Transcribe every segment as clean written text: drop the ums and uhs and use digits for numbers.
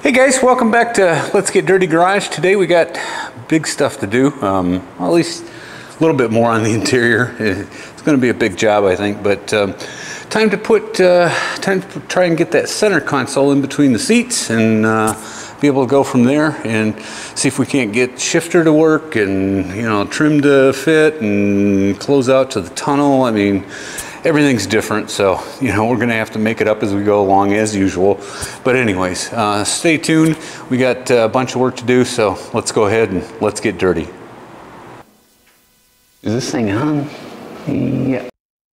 Hey guys, welcome back to Let's Get Dirty Garage. Today we got big stuff to do, well, at least a little bit more on the interior. It's going to be a big job, I think, but time to try and get that center console in between the seats and be able to go from there and see if we can't get shifter to work and, you know, trim to fit and close out to the tunnel. I mean, everything's different, so, you know, we're gonna have to make it up as we go along as usual. But anyways, stay tuned. We got a bunch of work to do, so let's go ahead and let's get dirty. Is this thing on? Yeah.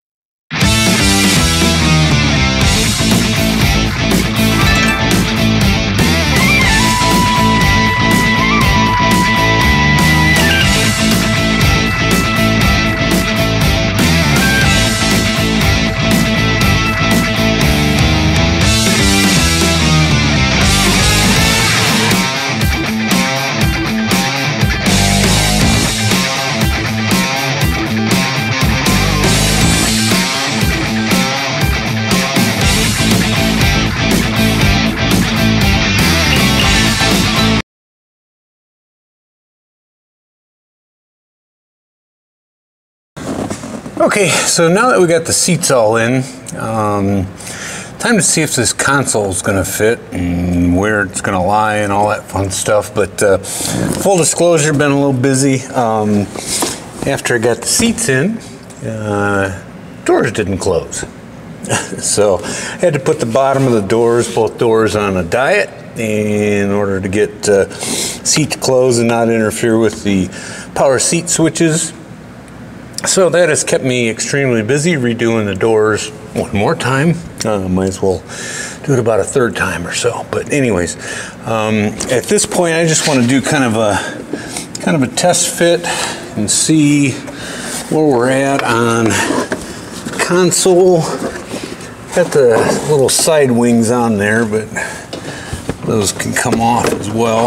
Okay, so now that we got the seats all in, time to see if this console is going to fit and where it's going to lie and all that fun stuff. But full disclosure, been a little busy. After I got the seats in, doors didn't close. So I had to put the bottom of the doors, both doors, on a diet in order to get seats closed and not interfere with the power seat switches. So that has kept me extremely busy redoing the doors one more time. Might as well do it about a third time or so. But anyways, at this point, I just want to do kind of a test fit and see where we're at on the console. Got the little side wings on there, but those can come off as well.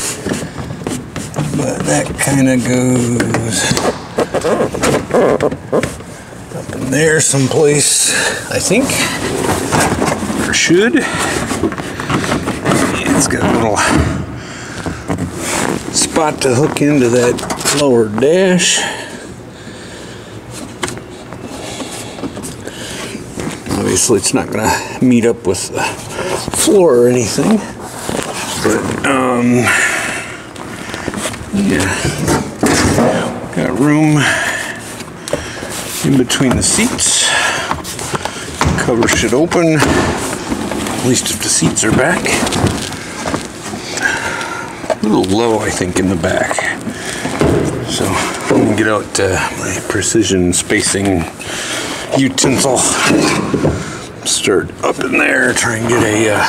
But that kind of goes up in there someplace, I think, or should. Yeah, it's got a little spot to hook into that lower dash. Obviously it's not going to meet up with the floor or anything, but yeah. Got room in between the seats. Cover should open, at least if the seats are back. A little low, I think, in the back. So I'm gonna get out my precision spacing utensil. Start up in there, try and get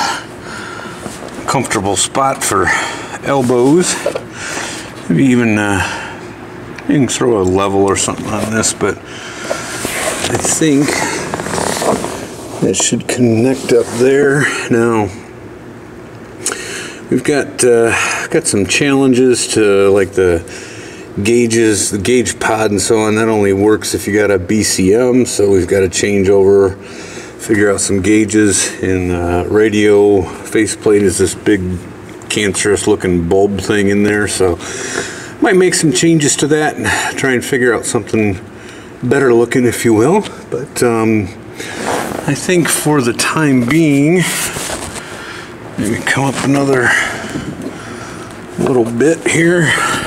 a comfortable spot for elbows. Maybe even you can throw a level or something on this, but I think that should connect up there. Now, we've got some challenges to, like, the gauges, the gauge pod and so on. That only works if you got a BCM, so we've got to change over, figure out some gauges. And radio faceplate is this big cancerous looking bulb thing in there, so might make some changes to that and try and figure out something better looking, if you will. But I think for the time being, maybe come up another little bit here.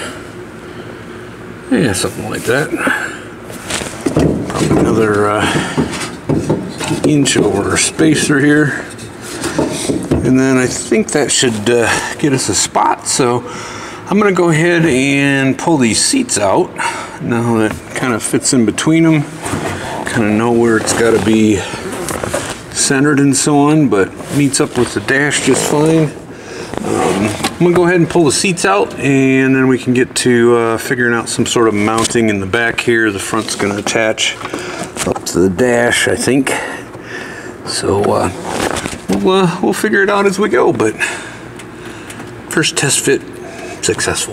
Yeah, something like that. Probably another inch over spacer here. And then I think that should get us a spot. So I'm going to go ahead and pull these seats out. Now that kind of fits in between them. Kind of know where it's got to be centered and so on, but meets up with the dash just fine. I'm going to go ahead and pull the seats out, and then we can get to figuring out some sort of mounting in the back here. The front's going to attach up to the dash, I think. So we'll figure it out as we go, but first test fit successful.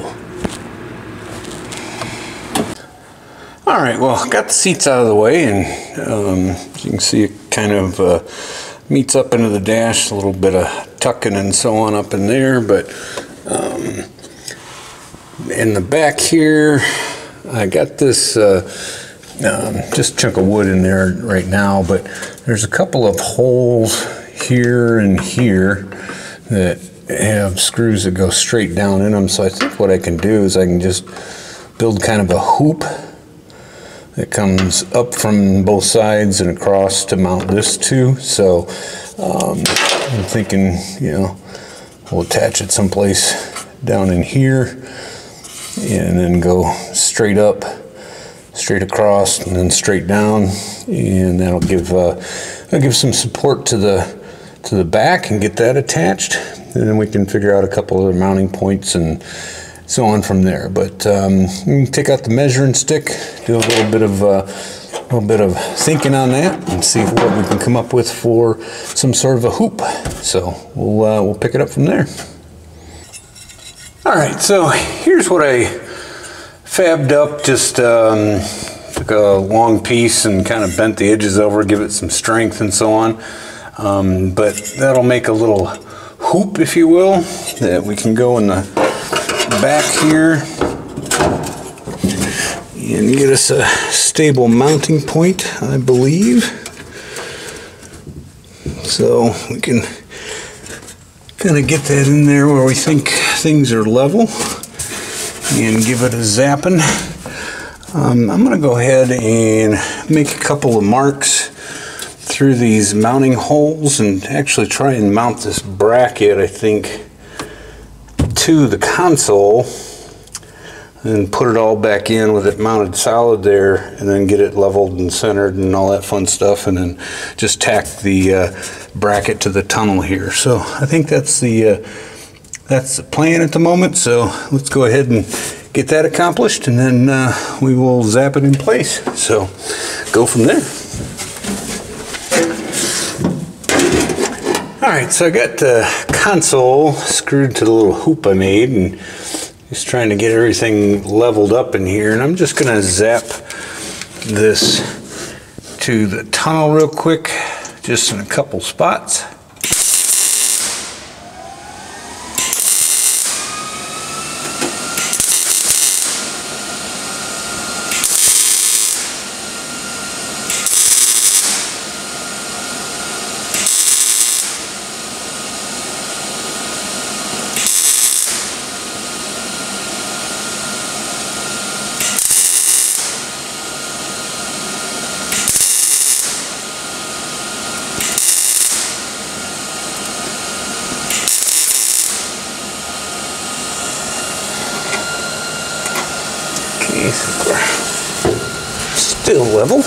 All right, well, got the seats out of the way, and as you can see, it kind of meets up into the dash, a little bit of tucking and so on up in there, but in the back here, I got this just a chunk of wood in there right now, but there's a couple of holes here and here that have screws that go straight down in them. So I think what I can do is I can just build kind of a hoop that comes up from both sides and across to mount this to. So I'm thinking, you know, we'll attach it someplace down in here and then go straight up, straight across, and then straight down, and that'll give some support to the back and get that attached, and then we can figure out a couple other mounting points and so on from there. But you can take out the measuring stick, do a little bit of thinking on that, and see what we can come up with for some sort of a hoop. So we'll pick it up from there. All right, so here's what I fabbed up. Just took a long piece and kind of bent the edges over, give it some strength and so on. But that'll make a little hoop, if you will, that we can go in the back here and get us a stable mounting point, I believe. So we can kind of get that in there where we think things are level and give it a zapping. I'm going to go ahead and make a couple of marks through these mounting holes and actually try and mount this bracket, I think, to the console and put it all back in with it mounted solid there, and then get it leveled and centered and all that fun stuff, and then just tack the bracket to the tunnel here. So I think that's the plan at the moment. So let's go ahead and get that accomplished, and then we will zap it in place. So go from there. All right, so I got the console screwed to the little hoop I made, and just trying to get everything leveled up in here. And I'm just gonna zap this to the tunnel real quick, just in a couple spots. Still level.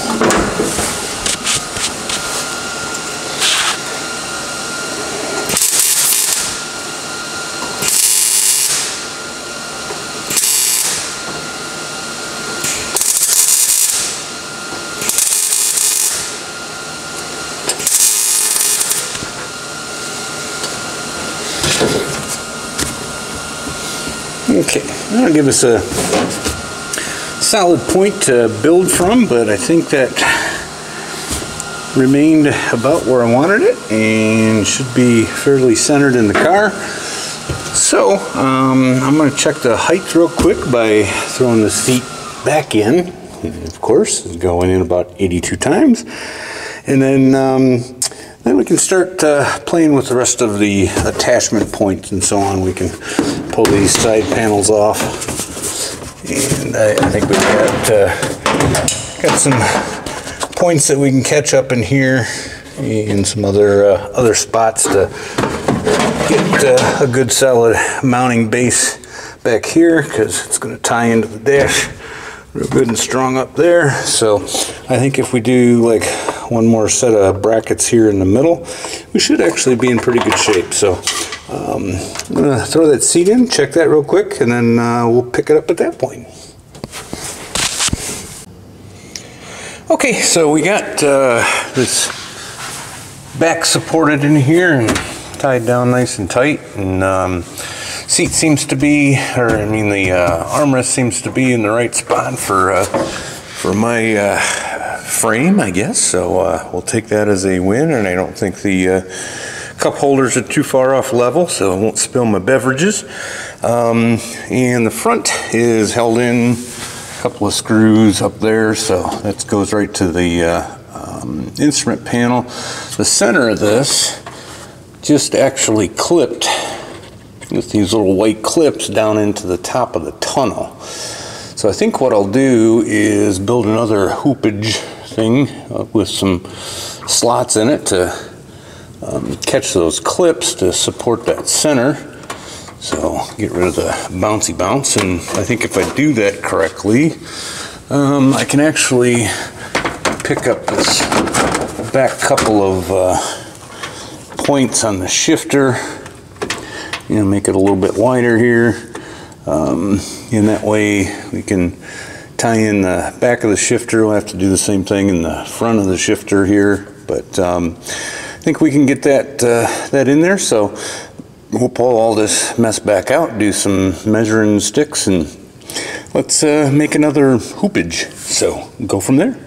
Okay, that'll give us a solid point to build from, but I think that remained about where I wanted it and should be fairly centered in the car. So I'm going to check the height real quick by throwing the seat back in. Of course, it's going in about 82 times, and then we can start playing with the rest of the attachment points and so on. We can pull these side panels off. And I think we've got some points that we can catch up in here, and some other spots to get a good solid mounting base back here, because it's going to tie into the dash real good and strong up there. So I think if we do like one more set of brackets here in the middle, we should actually be in pretty good shape. So I'm going to throw that seat in, check that real quick, and then we'll pick it up at that point. Okay, so we got this back supported in here and tied down nice and tight, and seat seems to be, or I mean the armrest seems to be in the right spot for my frame, I guess. So we'll take that as a win, and I don't think the cup holders are too far off level, so I won't spill my beverages. And the front is held in a couple of screws up there, so that goes right to the instrument panel. The center of this just actually clipped with these little white clips down into the top of the tunnel. So I think what I'll do is build another hoopage thing with some slots in it to catch those clips to support that center. So get rid of the bouncy bounce, and I think if I do that correctly, I can actually pick up this back couple of points on the shifter and make it a little bit wider here. And that way we can tie in the back of the shifter. We'll have to do the same thing in the front of the shifter here, but I think we can get that in there. So we'll pull all this mess back out, do some measuring sticks, and let's make another hoopage. So go from there.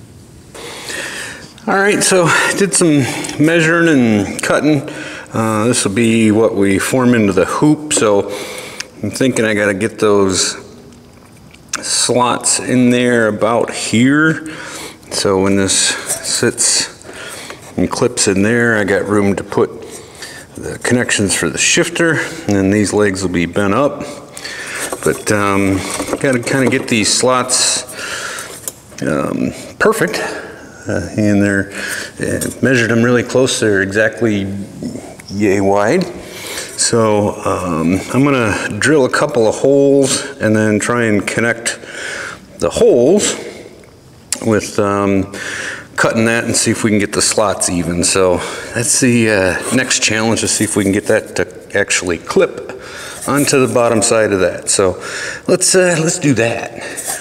All right, so did some measuring and cutting. This will be what we form into the hoop. So I'm thinking I got to get those slots in there about here. So when this sits and clips in there, I got room to put the connections for the shifter, and then these legs will be bent up. But got to kind of get these slots perfect. And they're measured them really close. They're exactly yay wide. So I'm gonna drill a couple of holes and then try and connect the holes with cutting that and see if we can get the slots even. So that's the next challenge, to see if we can get that to actually clip onto the bottom side of that. So let's do that.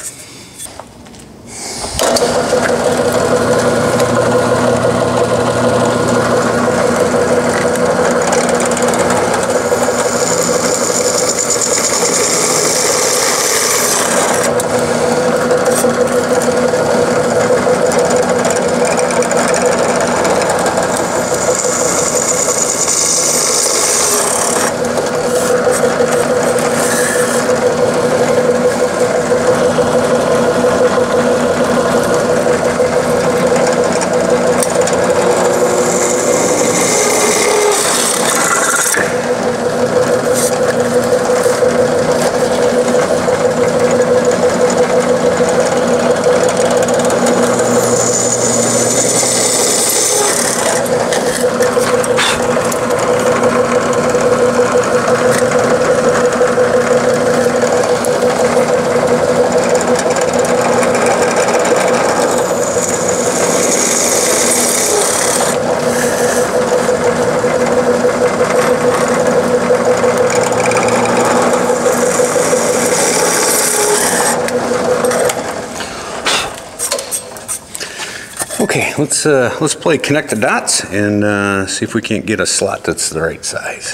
Okay, let's play connect the dots and see if we can't get a slot that's the right size.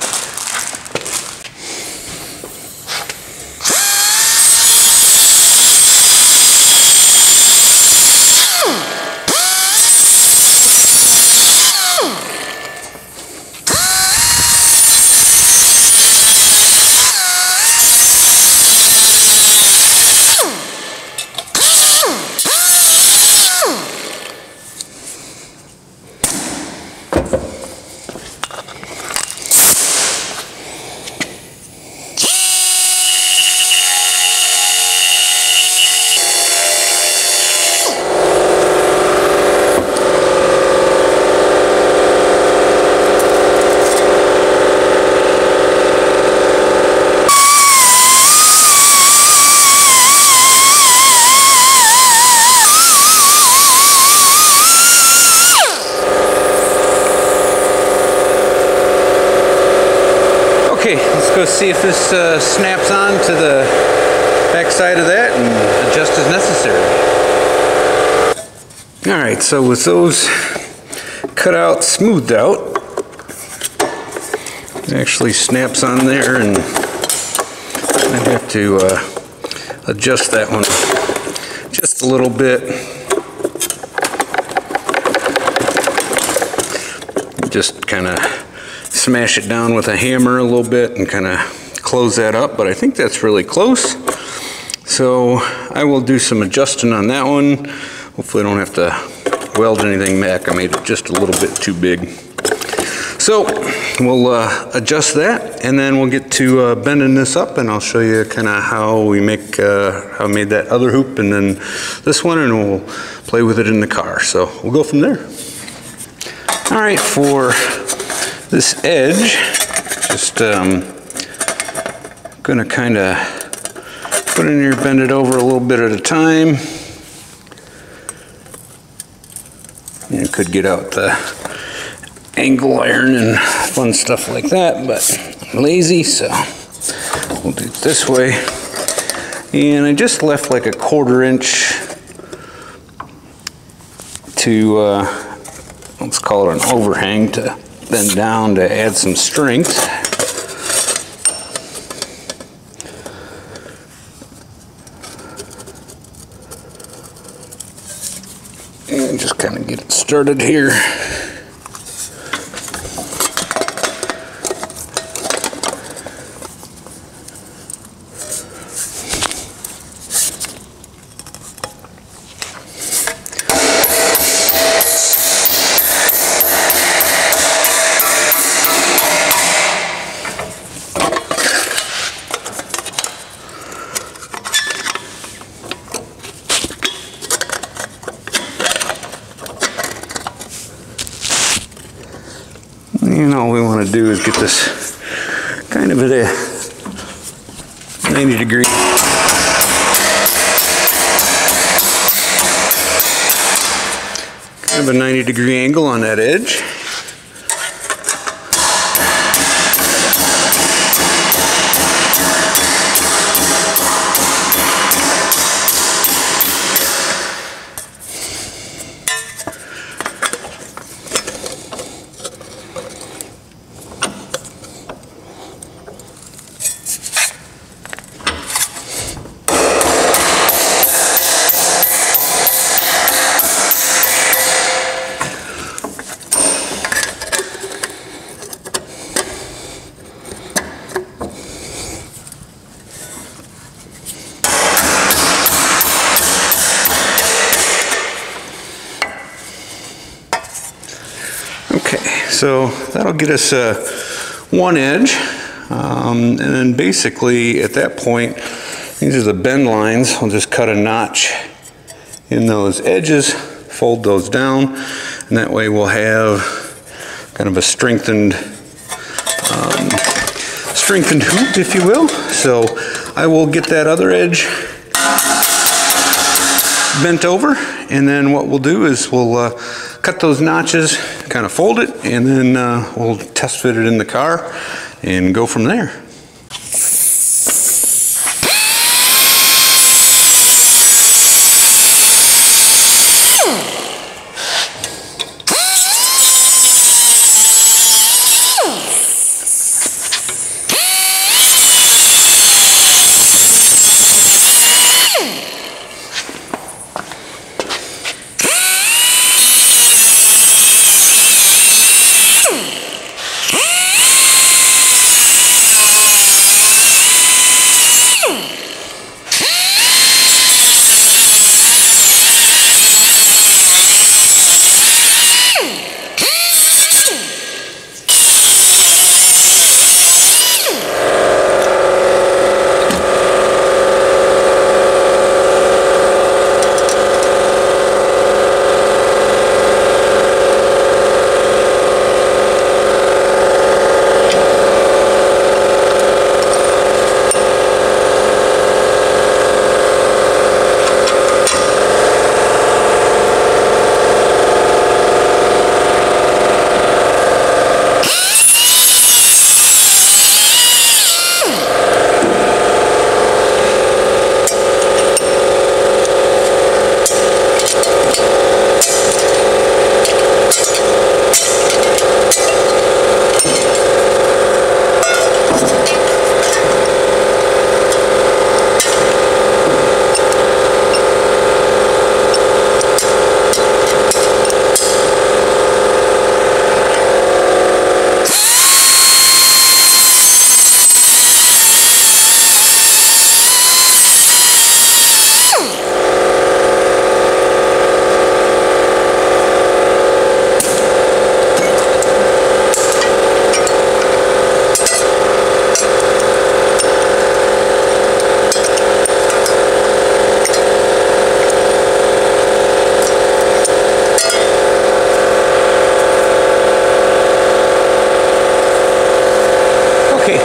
Okay, let's go see if this snaps on to the back side of that and adjust as necessary. Alright, so with those cut out, smoothed out, it actually snaps on there, and I have to adjust that one just a little bit. just kind of smash it down with a hammer a little bit and kind of close that up, but I think that's really close. So I will do some adjusting on that one. Hopefully I don't have to weld anything back. I made it just a little bit too big. So we'll adjust that, and then we'll get to bending this up, and I'll show you kind of how we make, how I made that other hoop and then this one, and we'll play with it in the car. So we'll go from there. All right, for this edge, just gonna kind of put it in here, bend it over a little bit at a time. You could get out the angle iron and fun stuff like that, but I'm lazy, so we'll do it this way. And I just left like a 1/4 inch to, let's call it an overhang, to bend down to add some strength. And just kind of get it started here. And all we want to do is get this kind of at a 90-degree. Kind of a 90-degree angle on that edge. Okay, so that'll get us one edge, and then basically at that point, these are the bend lines. I'll just cut a notch in those edges, fold those down, and that way we'll have kind of a strengthened hoop, if you will. So I will get that other edge bent over, and then what we'll do is we'll cut those notches, kind of fold it, and then we'll test fit it in the car and go from there.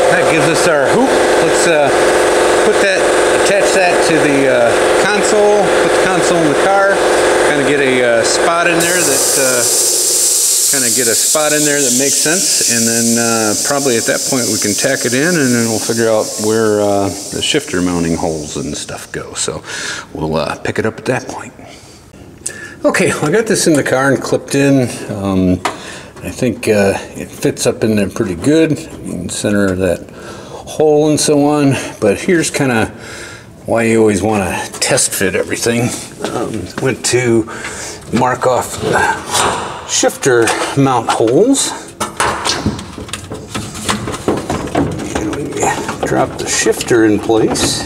that gives us our hoop. Let's attach that to the console, put the console in the car, kind of get a spot in there that makes sense, and then probably at that point we can tack it in, and then we'll figure out where the shifter mounting holes and stuff go. So we'll pick it up at that point. Okay, I got this in the car and clipped in. I think it fits up in there pretty good in the center of that hole and so on, but here's kind of why you always want to test fit everything. Went to mark off the shifter mount holes. And we drop the shifter in place.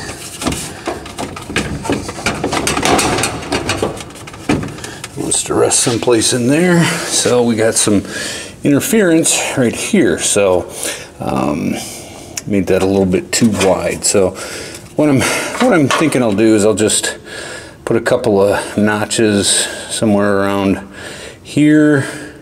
Wants to rest someplace in there. So we got some interference right here. So made that a little bit too wide. So what I'm thinking I'll do is I'll just put a couple of notches somewhere around here,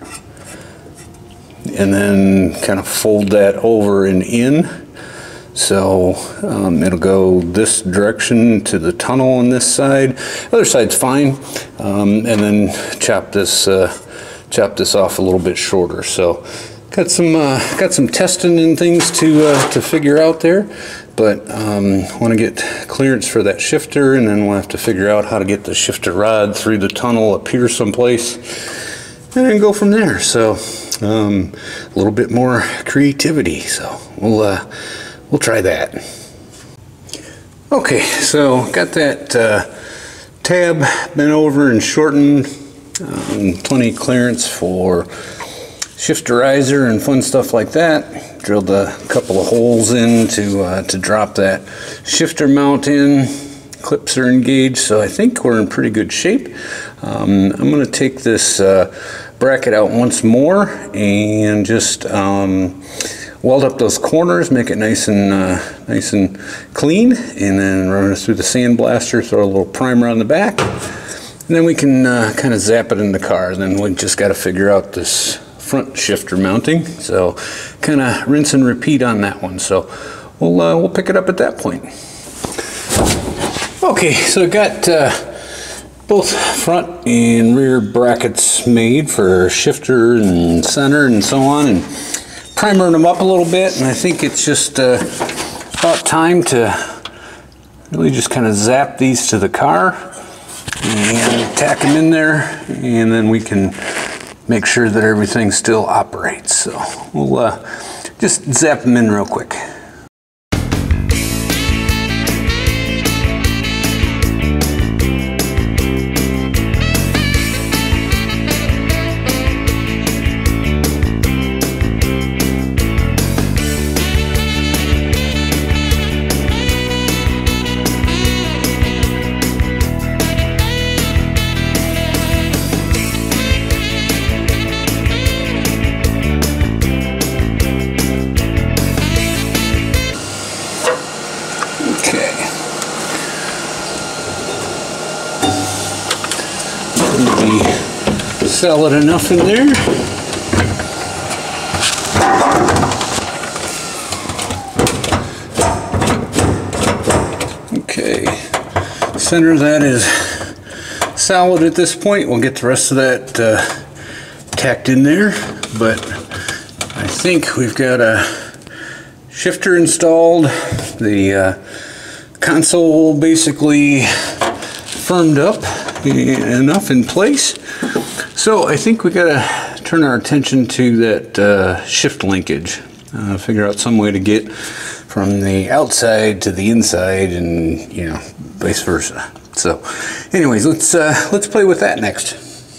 and then kind of fold that over and in. So it'll go this direction to the tunnel on this side. Other side's fine, and then chop this off a little bit shorter. So got some testing and things to figure out there, but want to get clearance for that shifter, and then we'll have to figure out how to get the shifter rod through the tunnel up here someplace, and then go from there. So a little bit more creativity. So we'll try that. Okay, so got that tab bent over and shortened. Plenty of clearance for shifterizer and fun stuff like that. Drilled a couple of holes in to drop that shifter mount in. Clips are engaged, so I think we're in pretty good shape. I'm going to take this bracket out once more and just weld up those corners, make it nice and clean, and then run it through the sandblaster, throw a little primer on the back, and then we can kind of zap it in the car. Then we just got to figure out this front shifter mounting, so kind of rinse and repeat on that one. So we'll pick it up at that point. Okay, so got both front and rear brackets made for shifter and center and so on, and primering them up a little bit, and I think it's just about time to really just kind of zap these to the car and tack them in there, and then we can make sure that everything still operates. So we'll just zap them in real quick. Solid enough in there. Okay, center of that is solid at this point. We'll get the rest of that tacked in there, but I think we've got a shifter installed, the console basically firmed up enough in place. So I think we gotta turn our attention to that shift linkage. Figure out some way to get from the outside to the inside, and vice versa. So, anyways, let's play with that next.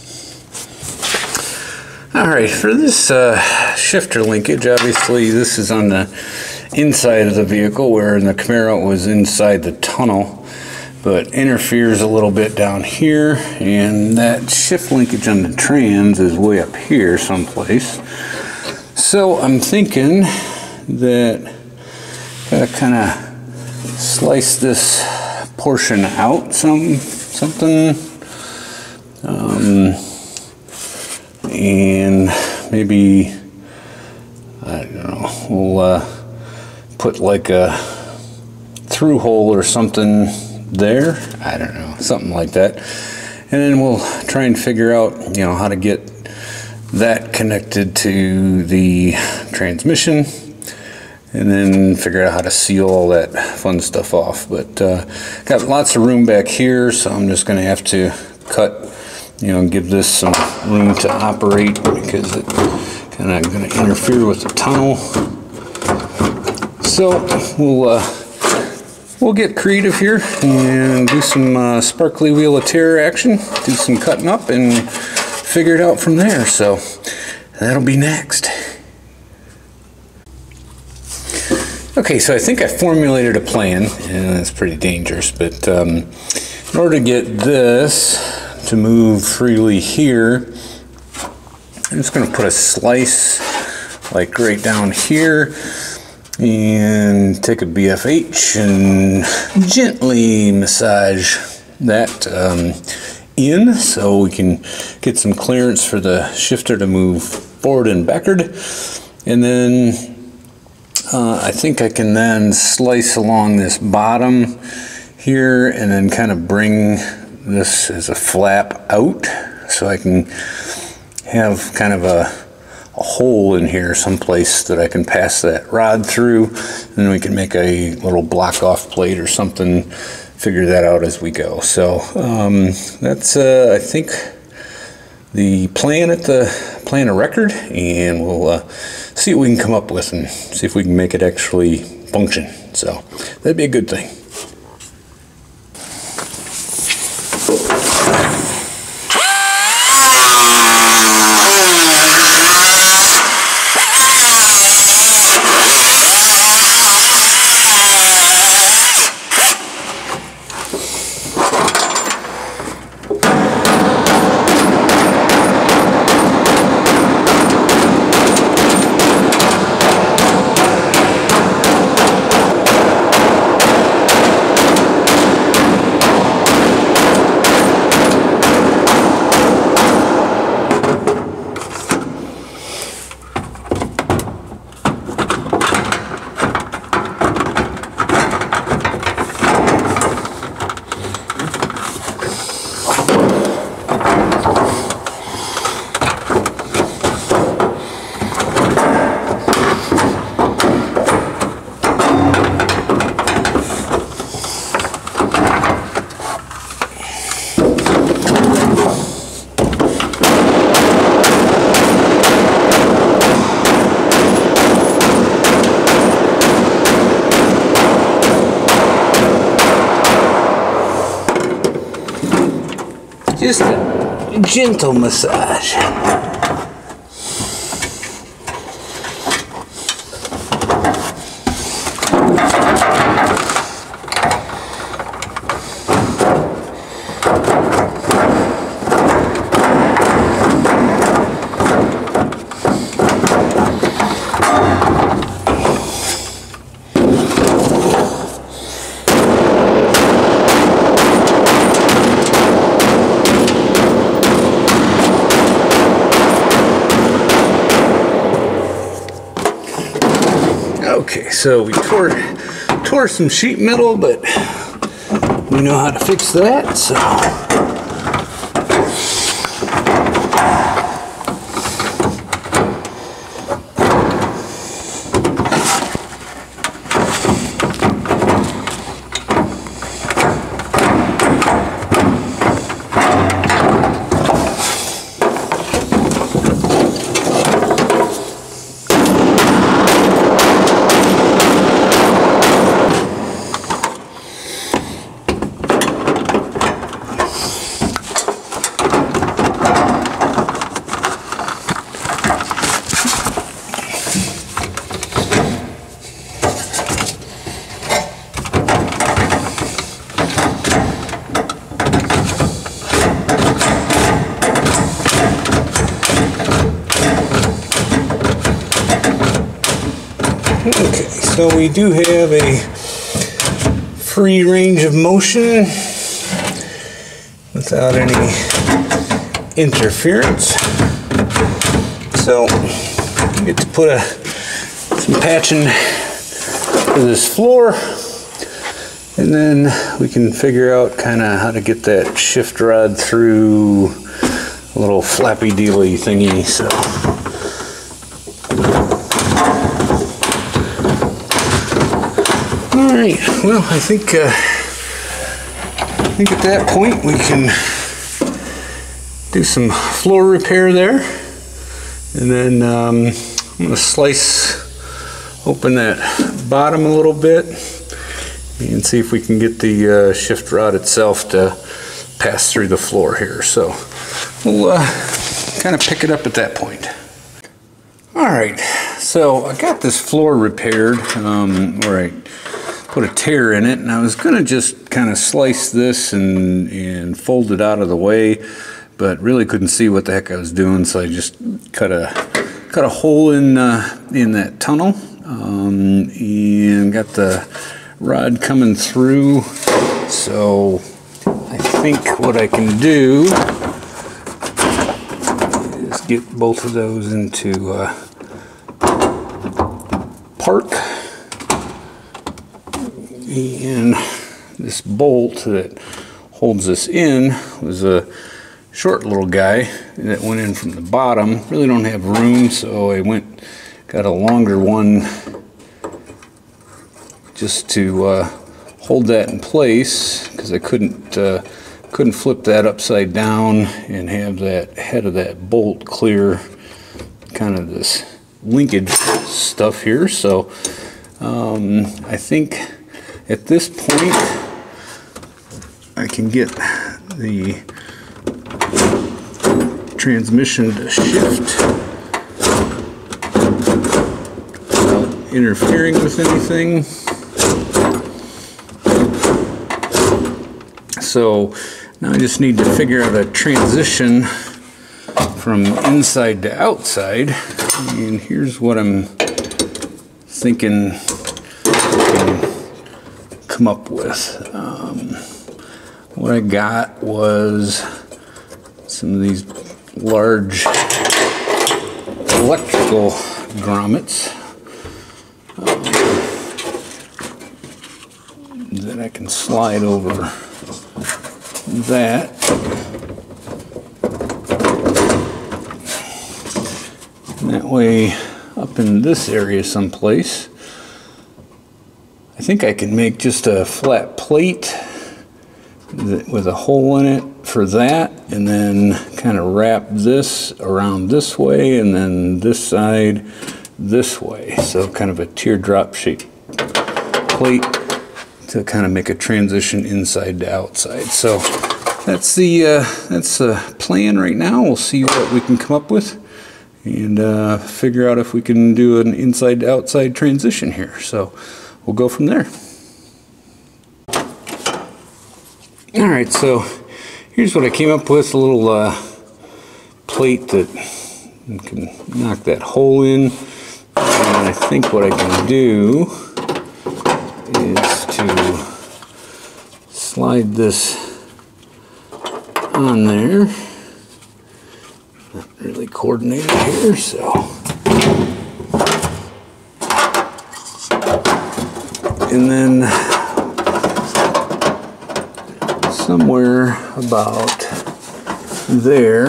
All right, for this shifter linkage, obviously this is on the inside of the vehicle, where in the Camaro it was inside the tunnel. But interferes a little bit down here, and that shift linkage on the trans is way up here someplace. So I'm thinking that gotta kind of slice this portion out something, and maybe, I don't know, we'll put like a through hole or something there. I don't know, something like that. And then we'll try and figure out, you know, how to get that connected to the transmission, and then figure out how to seal all that fun stuff off. But got lots of room back here, so I'm just going to have to cut, you know, give this some room to operate, because it kind of going to interfere with the tunnel. So we'll get creative here and do some sparkly wheel of terror action, do some cutting up, and figure it out from there. So that'll be next. Okay, so I think I formulated a plan, and it's pretty dangerous, but in order to get this to move freely here, I'm just going to put a slice like right down here, and take a BFH and gently massage that in, so we can get some clearance for the shifter to move forward and backward. And then I think I can then slice along this bottom here and then kind of bring this as a flap out, so I can have kind of a hole in here someplace that I can pass that rod through, and then we can make a little block off plate or something, figure that out as we go. So that's I think the plan of record, and we'll see what we can come up with and see if we can make it actually function. So that'd be a good thing. Just a gentle massage. Okay, so we tore some sheet metal, but we know how to fix that, so. Okay, so we do have a free range of motion without any interference. So we get to put some patching for this floor. And then we can figure out kind of how to get that shift rod through a little flappy dealy thingy. So all right, well, I think at that point we can do some floor repair there, and then I'm going to slice open that bottom a little bit and see if we can get the shift rod itself to pass through the floor here. So we'll kind of pick it up at that point. All right, so I got this floor repaired where I put a tear in it, and I was going to just kind of slice this and fold it out of the way, but really couldn't see what the heck I was doing, so I just cut a hole in that tunnel and got the rod coming through. So I think what I can do is get both of those into park, and this bolt that holds this in was a short little guy that went in from the bottom. Really don't have room, so I got a longer one just to hold that in place, because I couldn't flip that upside down and have that head of that bolt clear kind of this linkage stuff here. So I think at this point I can get the transmission to shift without interfering with anything. So now I just need to figure out a transition from inside to outside, and here's what I'm thinking I can come up with. What I got was some of these large electrical grommets that I can slide over that. And that way, up in this area someplace, I think I can make just a flat plate with a hole in it for that, and then kind of wrap this around this way, and then this side this way. So kind of a teardrop shaped plate to kind of make a transition inside to outside. So that's the plan right now. We'll see what we can come up with and figure out if we can do an inside to outside transition here. So we'll go from there. All right, so here's what I came up with, a little plate that you can knock that hole in. And I think what I can do is to slide this on there. Not really coordinated here, so. And then somewhere about there,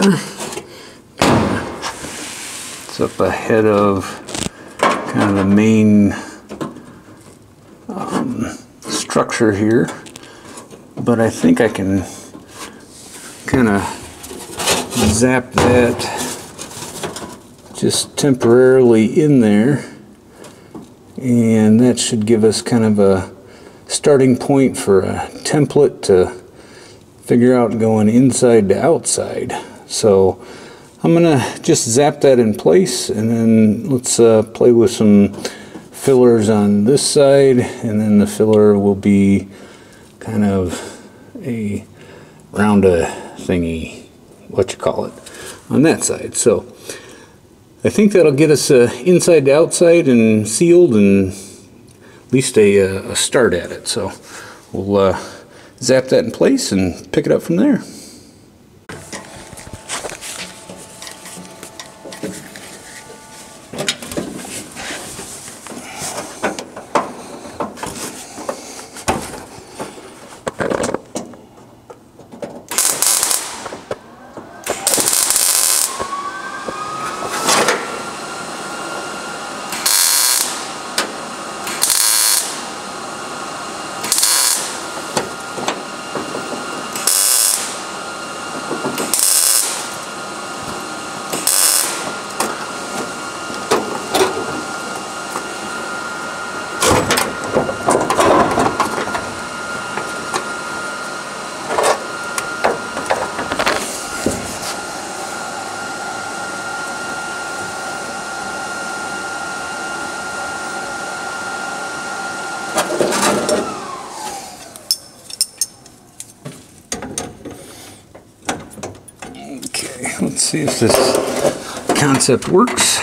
it's up ahead of kind of the main structure here, but I think I can kind of zap that just temporarily in there, and that should give us kind of a starting point for a template to figure out going inside to outside. So I'm gonna just zap that in place, and then let's play with some fillers on this side, and then the filler will be kind of a rounda thingy, what you call it, on that side. So I think that'll get us inside to outside and sealed, and at least a start at it. So we'll zap that in place and pick it up from there. Okay, let's see if this concept works.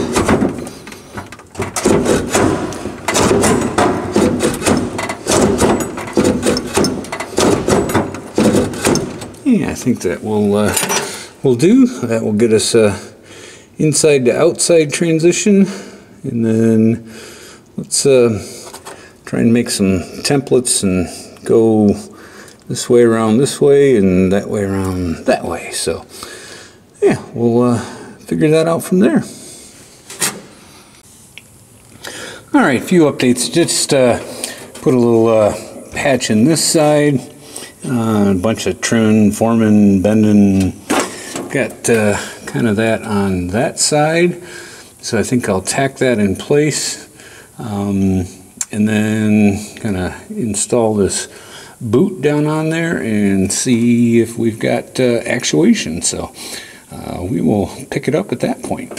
Yeah, I think that will do. That will get us inside to outside transition, and then let's try and make some templates and go this way around this way and that way around that way. So yeah, we'll figure that out from there. All right, a few updates. Just put a little patch in this side, a bunch of trimming, forming, bending. Got kind of that on that side, so I think I'll tack that in place, and then kind of install this boot down on there and see if we've got actuation. So we will pick it up at that point.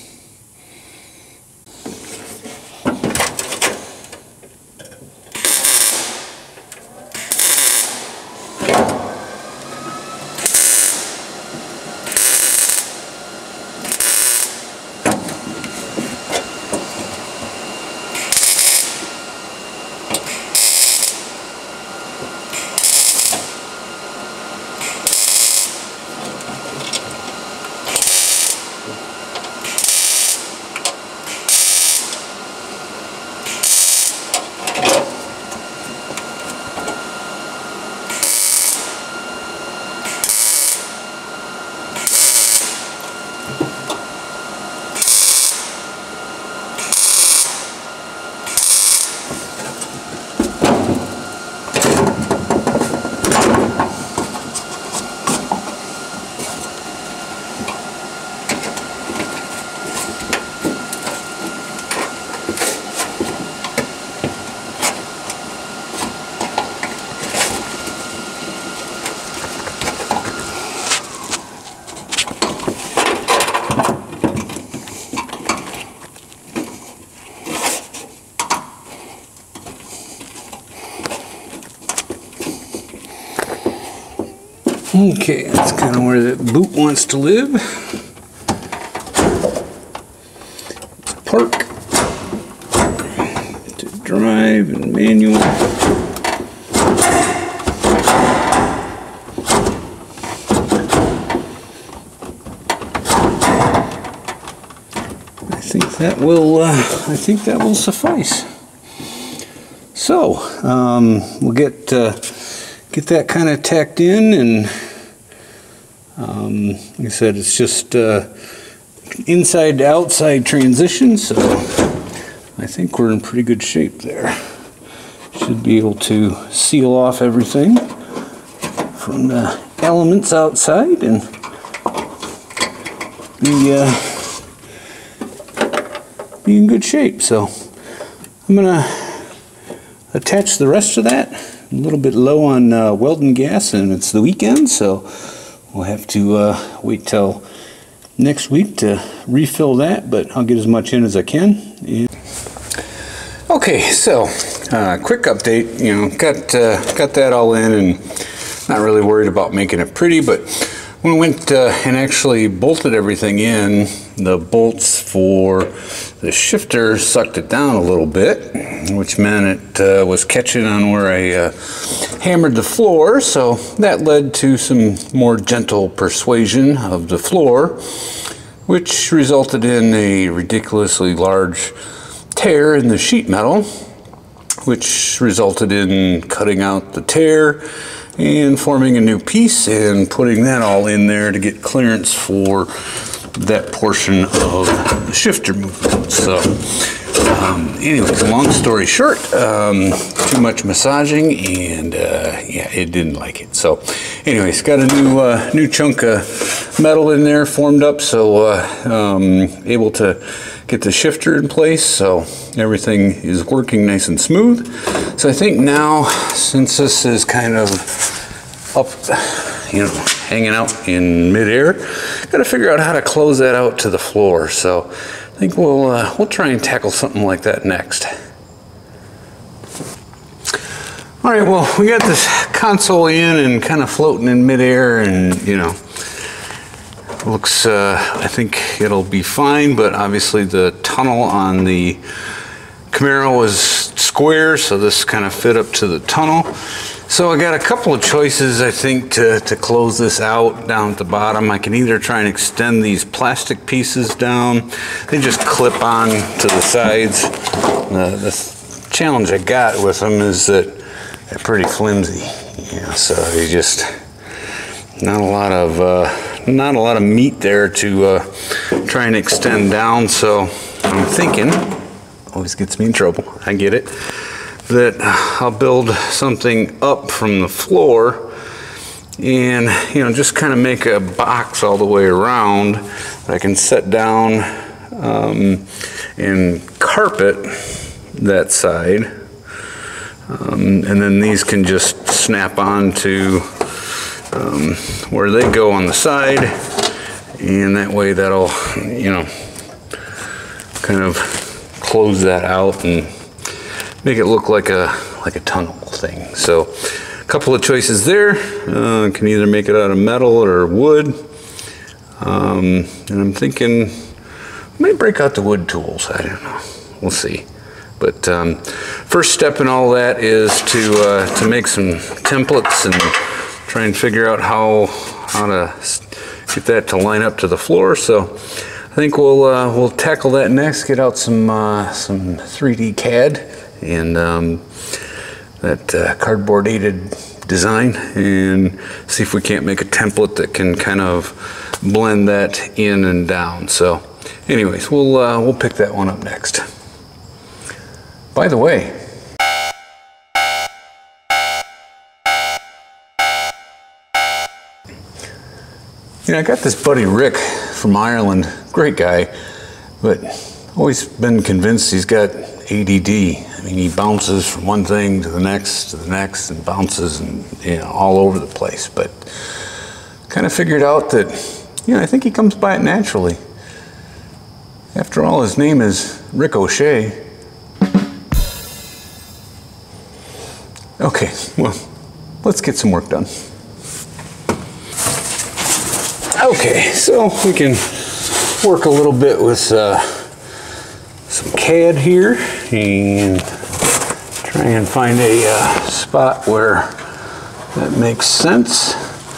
Okay, that's kind of where the boot wants to live. Let's park to drive and manual. I think that will suffice. So we'll get that kind of tacked in, and like I said, it's just inside to outside transition, so I think we're in pretty good shape there. Should be able to seal off everything from the elements outside and be in good shape. So I'm gonna attach the rest of that. A little bit low on welding gas, and it's the weekend, so we'll have to wait till next week to refill that, but I'll get as much in as I can. Okay, so quick update. You know, got that all in, and not really worried about making it pretty, but when we went and actually bolted everything in, the bolts for the shifter sucked it down a little bit, which meant it was catching on where I hammered the floor, so that led to some more gentle persuasion of the floor, which resulted in a ridiculously large tear in the sheet metal, which resulted in cutting out the tear and forming a new piece and putting that all in there to get clearance for that portion of the shifter movement. So anyways, long story short, too much massaging, and yeah, it didn't like it. So anyways, got a new chunk of metal in there formed up, so able to get the shifter in place, so everything is working nice and smooth. So I think now, since this is kind of up, you know, hanging out in midair, got to figure out how to close that out to the floor. So I think we'll try and tackle something like that next. All right, well, we got this console in and kind of floating in midair, and you know, looks, I think it'll be fine, but obviously the tunnel on the Camaro was square, so this kind of fit up to the tunnel. So I got a couple of choices, I think, to close this out down at the bottom. I can either try and extend these plastic pieces down. They just clip on to the sides. The challenge I got with them is that they're pretty flimsy. You know, so you just, not a lot of meat there to try and extend down. So I'm thinking, always gets me in trouble, I get it, that I'll build something up from the floor and, you know, just kind of make a box all the way around that I can set down and carpet that side. And then these can just snap on to where they go on the side, and that way that'll, you know, kind of close that out and make it look like a tunnel thing. So a couple of choices there. Can either make it out of metal or wood, and I'm thinking I might break out the wood tools. I don't know, we'll see. But first step in all that is to make some templates and try and figure out how to get that to line up to the floor. So I think we'll tackle that next. Get out some 3D CAD and that cardboard aided design, and see if we can't make a template that can kind of blend that in and down. So anyways, we'll pick that one up next. By the way, you know, I got this buddy Rick from Ireland, great guy, but always been convinced he's got ADD. I mean, he bounces from one thing to the next, and bounces, and, you know, all over the place. But kind of figured out that, you know, I think he comes by it naturally. After all, his name is Rick O'Shea. Okay, well, let's get some work done. Okay, so we can work a little bit with some CAD here and try and find a spot where that makes sense.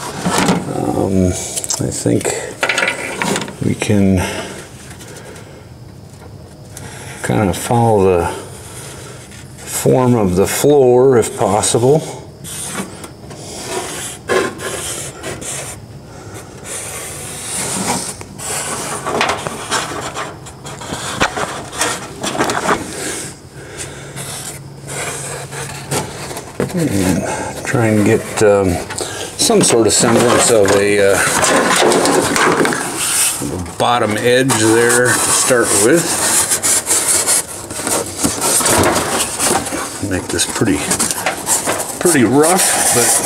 I think we can kind of follow the form of the floor if possible. And try and get some sort of semblance of a bottom edge there to start with. Make this pretty rough, but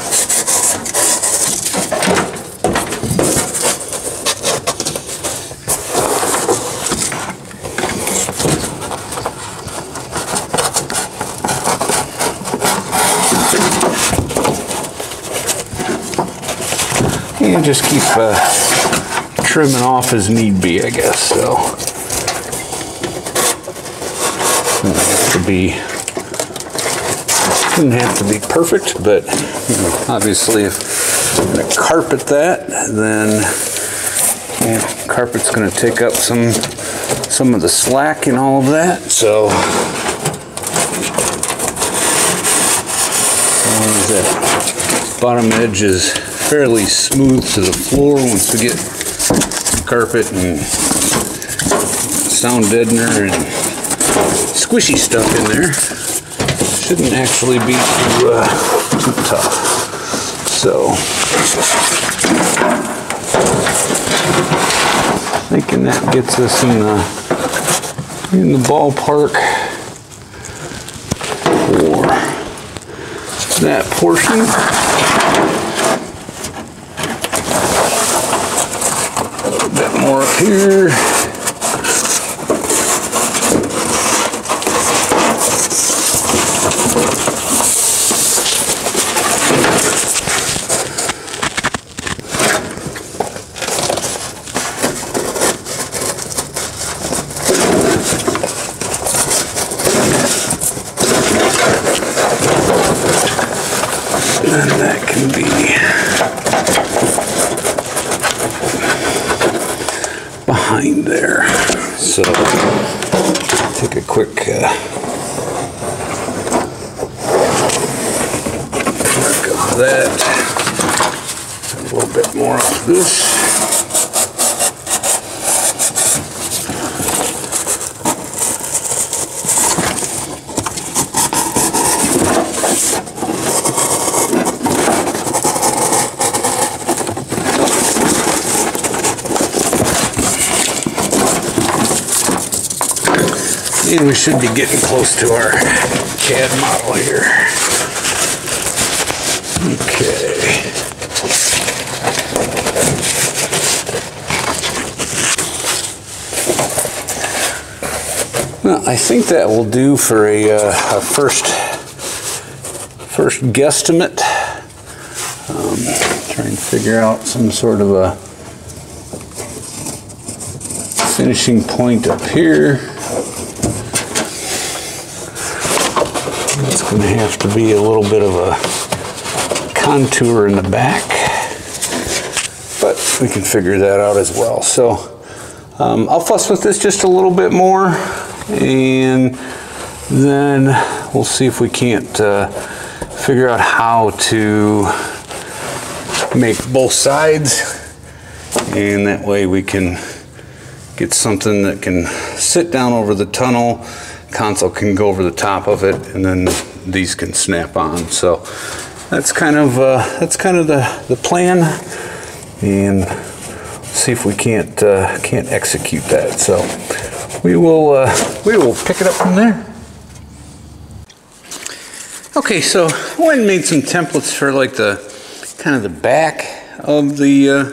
and just keep trimming off as need be, I guess. So doesn't have to be perfect, but you know, obviously if I'm going to carpet that, then carpet's going to take up some of the slack and all of that. So as long as that bottom edge is fairly smooth to the floor, once we get carpet and sound deadener and squishy stuff in there, shouldn't actually be too tough. So thinking that gets us in the ballpark for that portion. A little bit more up here. then that can be behind there. So take a quick work of that. A little bit more of this. And we should be getting close to our CAD model here. Okay. Well, I think that will do for a first guesstimate. Try and figure out some sort of a finishing point up here. It's going to have to be a little bit of a contour in the back, but we can figure that out as well. So I'll fuss with this just a little bit more, and then we'll see if we can't figure out how to make both sides, and that way we can get something that can sit down over the tunnel. Console can go over the top of it, and then these can snap on. So that's kind of the plan, and see if we can't execute that. So we will pick it up from there. Okay, so I went and made some templates for like the kind of the back of the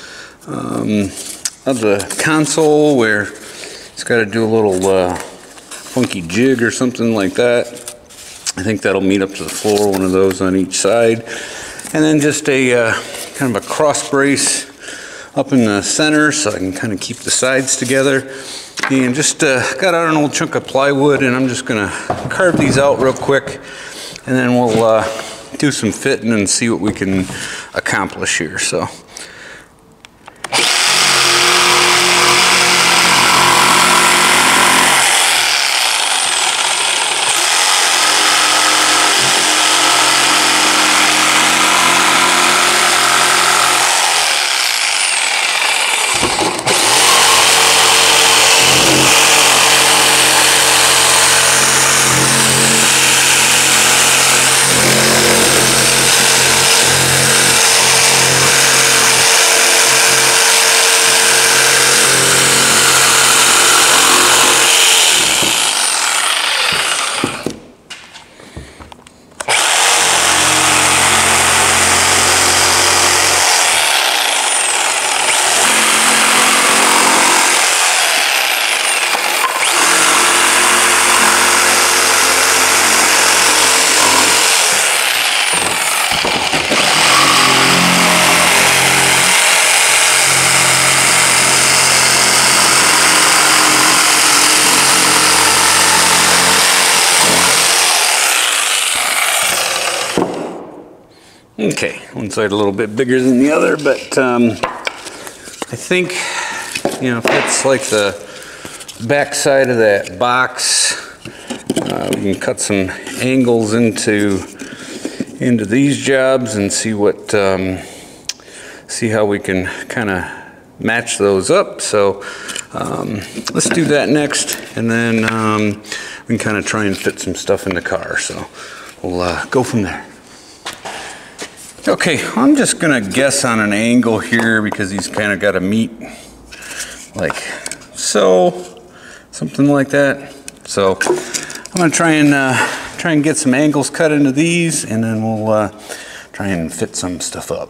console, where it's got to do a little funky jig or something like that. I think that'll meet up to the floor, one of those on each side, and then just a kind of a cross brace up in the center so I can kind of keep the sides together. And just got out an old chunk of plywood, and I'm just gonna carve these out real quick, and then we'll do some fitting and see what we can accomplish here. So okay, one side a little bit bigger than the other, but I think, you know, if it's like the back side of that box, we can cut some angles into these jobs and see what see how we can kind of match those up. So let's do that next, and then we can kind of try and fit some stuff in the car. So we'll go from there. Okay, I'm just gonna guess on an angle here because he's kind of got to meet like so, something like that. So I'm gonna try and get some angles cut into these, and then we'll try and fit some stuff up.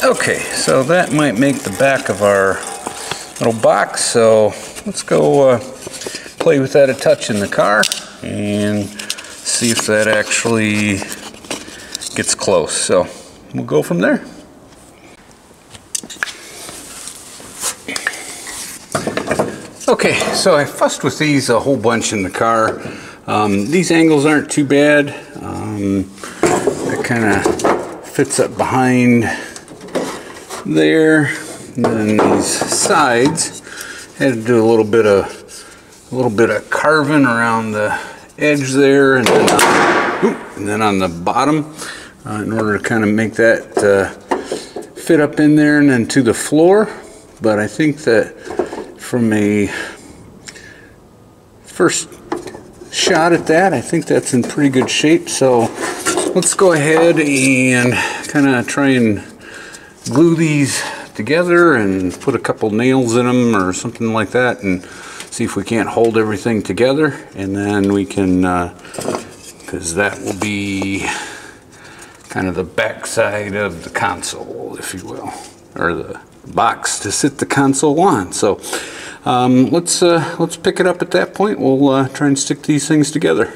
Okay, so that might make the back of our little box, so let's go play with that a touch in the car and see if that actually gets close. So we'll go from there. Okay, so I fussed with these a whole bunch in the car. These angles aren't too bad. It kind of fits up behind there. And then these sides, had to do a little bit of carving around the edge there, and then on the bottom, in order to kind of make that fit up in there and then to the floor. But I think that from a first shot at that, I think that's in pretty good shape. So let's go ahead and kind of try and glue these together and put a couple nails in them or something like that and see if we can't hold everything together. And then we can, because that will be kind of the back side of the console, if you will, or the box to sit the console on. So let's pick it up at that point. We'll try and stick these things together.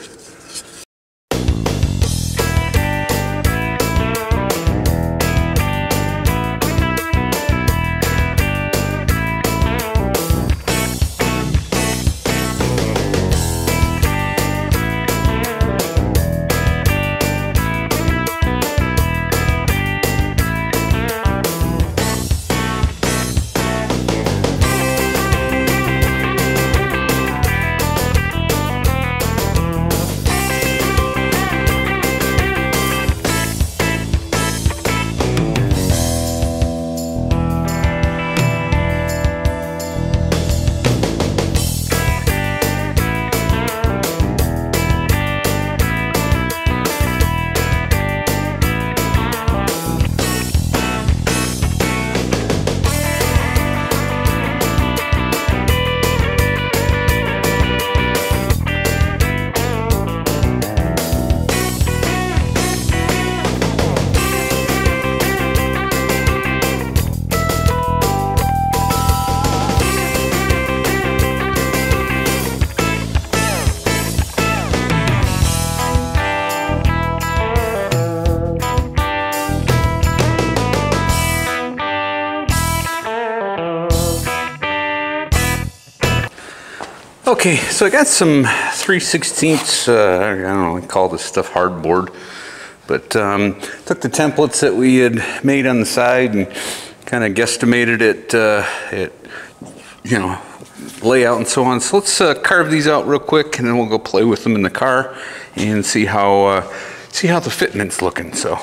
Okay, so I got some 3/16, I don't know, I call this stuff hardboard, but took the templates that we had made on the side and kind of guesstimated it, you know, layout and so on. So let's carve these out real quick, and then we'll go play with them in the car and see how the fitment's looking. So.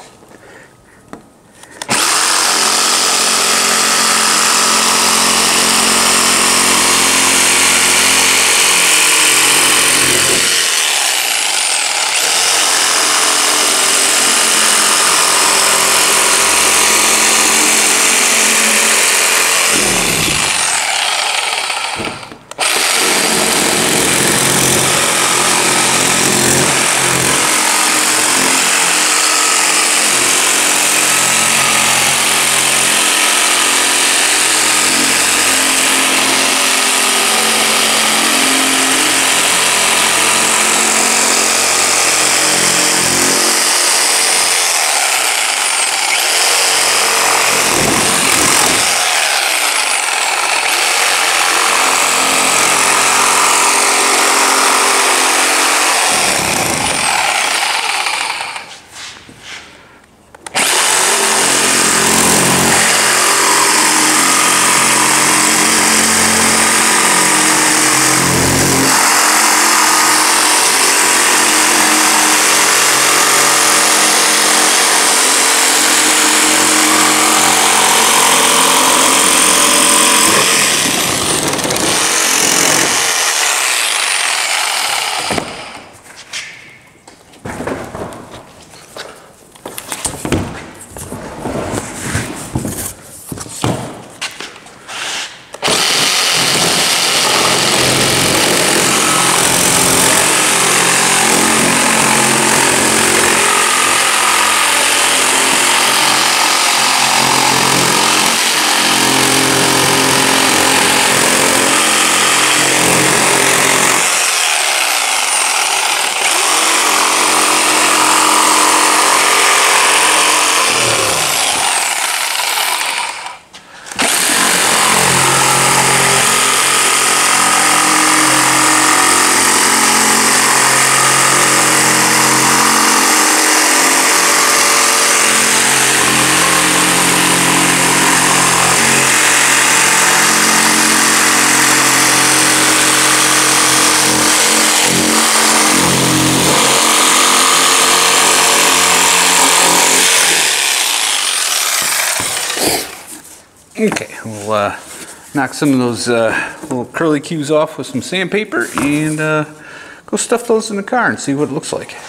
Okay, we'll knock some of those little curly cues off with some sandpaper and go stuff those in the car and see what it looks like.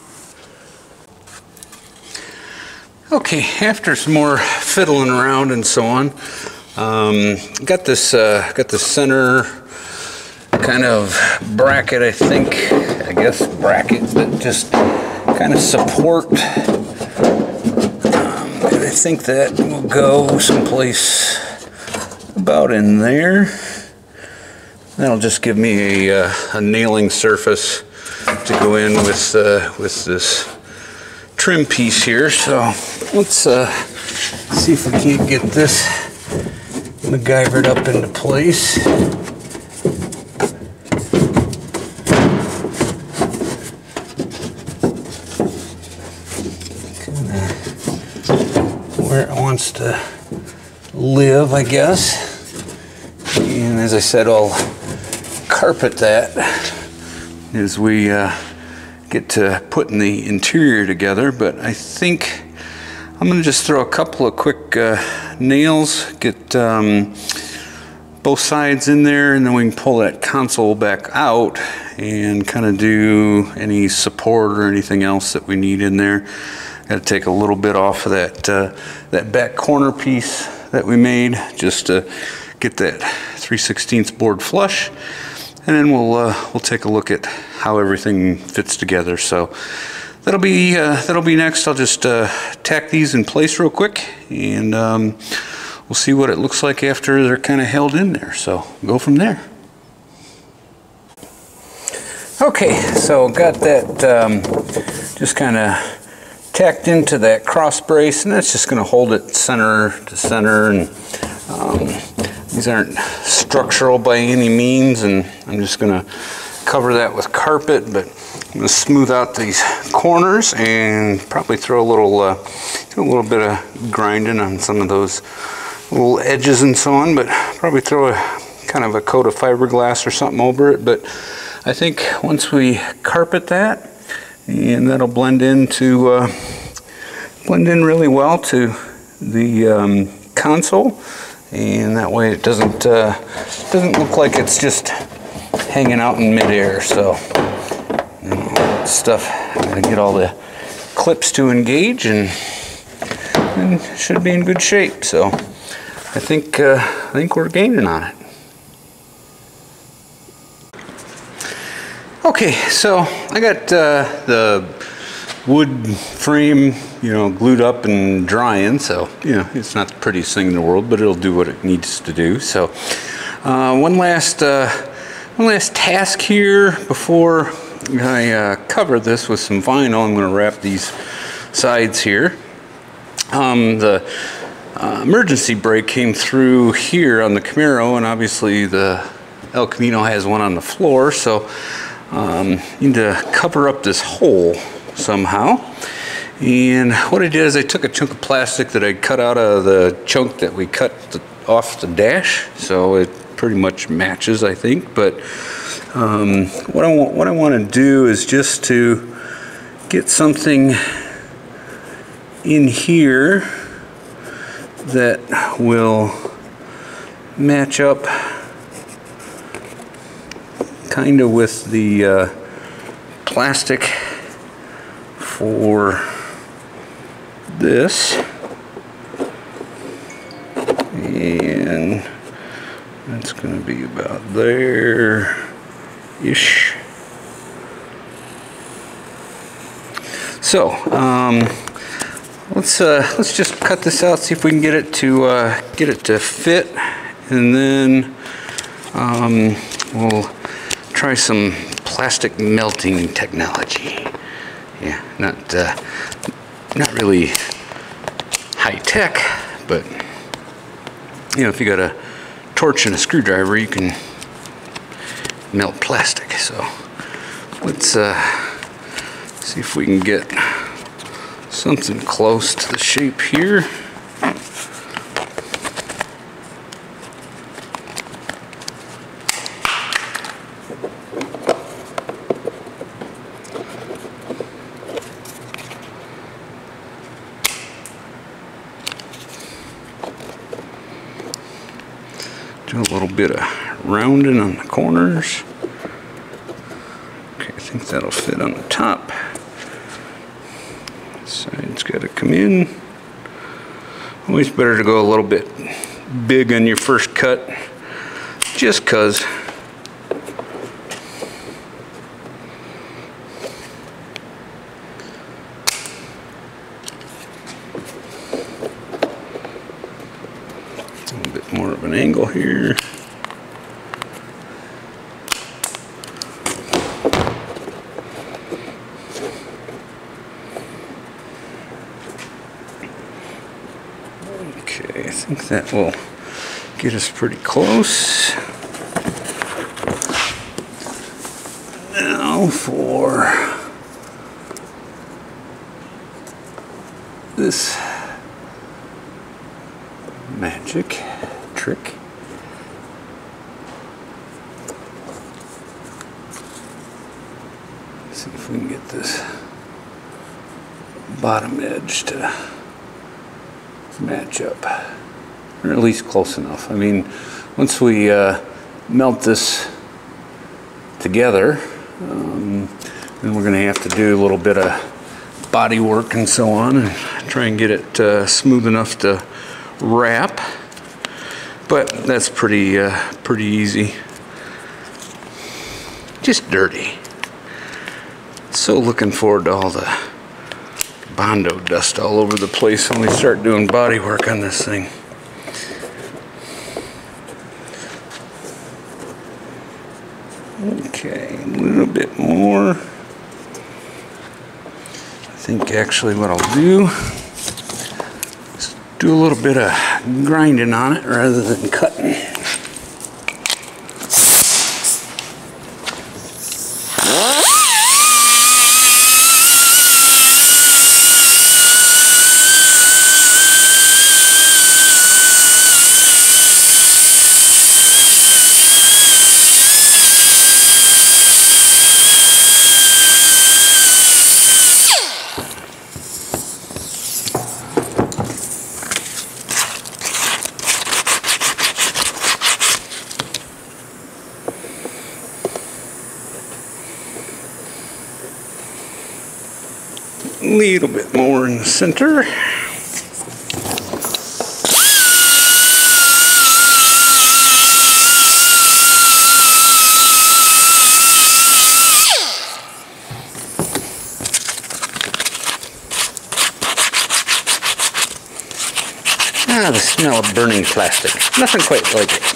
Okay, after some more fiddling around and so on, got this center kind of bracket, I guess bracket, but just kind of support. And I think that will go someplace about in there. That'll just give me a nailing surface to go in with this trim piece here. So let's see if we can't get this MacGyvered up into place. Where it wants to live, I guess. And as I said, I'll carpet that as we get to putting the interior together. But I think I'm going to just throw a couple of quick nails, get both sides in there, and then we can pull that console back out and kind of do any support or anything else that we need in there. Got to take a little bit off of that back corner piece that we made just to get that 3/16 board flush, and then we'll take a look at how everything fits together. So that'll be next. I'll just tack these in place real quick, and we'll see what it looks like after they're kind of held in there. So go from there. Okay, so got that just kind of tacked into that cross brace, and that's just going to hold it center to center. And these aren't structural by any means, and I'm just going to cover that with carpet, but I'm going to smooth out these corners and probably throw a little bit of grinding on some of those little edges and so on, but probably throw a kind of a coat of fiberglass or something over it. But I think once we carpet that, and that'll blend in really well to the console, and that way it doesn't look like it's just hanging out in midair. So stuff, I'm gonna get all the clips to engage, and it should be in good shape. So I think we're gaining on it. Okay, so I got the wood frame, glued up and drying. So, it's not the prettiest thing in the world, but it'll do what it needs to do. So, one last task here before I cover this with some vinyl. I'm going to wrap these sides here. The emergency brake came through here on the Camaro, and obviously the El Camino has one on the floor. So, need to cover up this hole somehow. And what I did is I took a chunk of plastic that I cut out of the chunk that we cut off the dash, so it pretty much matches, I think. But what I want to do is just to get something in here that will match up kind of with the plastic for this, and that's going to be about there-ish. So let's just cut this out, see if we can get it to fit, and then we'll try some plastic melting technology. Yeah, not really high tech, but if you got a torch and a screwdriver, you can melt plastic. So let's see if we can get something close to the shape here. Do a little bit of rounding on the corners. Okay, I think that'll fit on the top. Side's got to come in. Always better to go a little bit big on your first cut, just 'cause. A little bit more of an angle here. Okay, I think that will get us pretty close. Now for this magic trick. Let's see if we can get this bottom edge to match up, or at least close enough. I mean, once we melt this together, then we're going to have to do a little bit of body work and so on, and try and get it smooth enough to wrap. But that's pretty easy. Just dirty. So looking forward to all the Bondo dust all over the place when we start doing body work on this thing. Okay, a little bit more. I think actually what I'll do is do a little bit of grinding on it rather than cutting. A little bit more in the center. Ah, the smell of burning plastic. Nothing quite like it.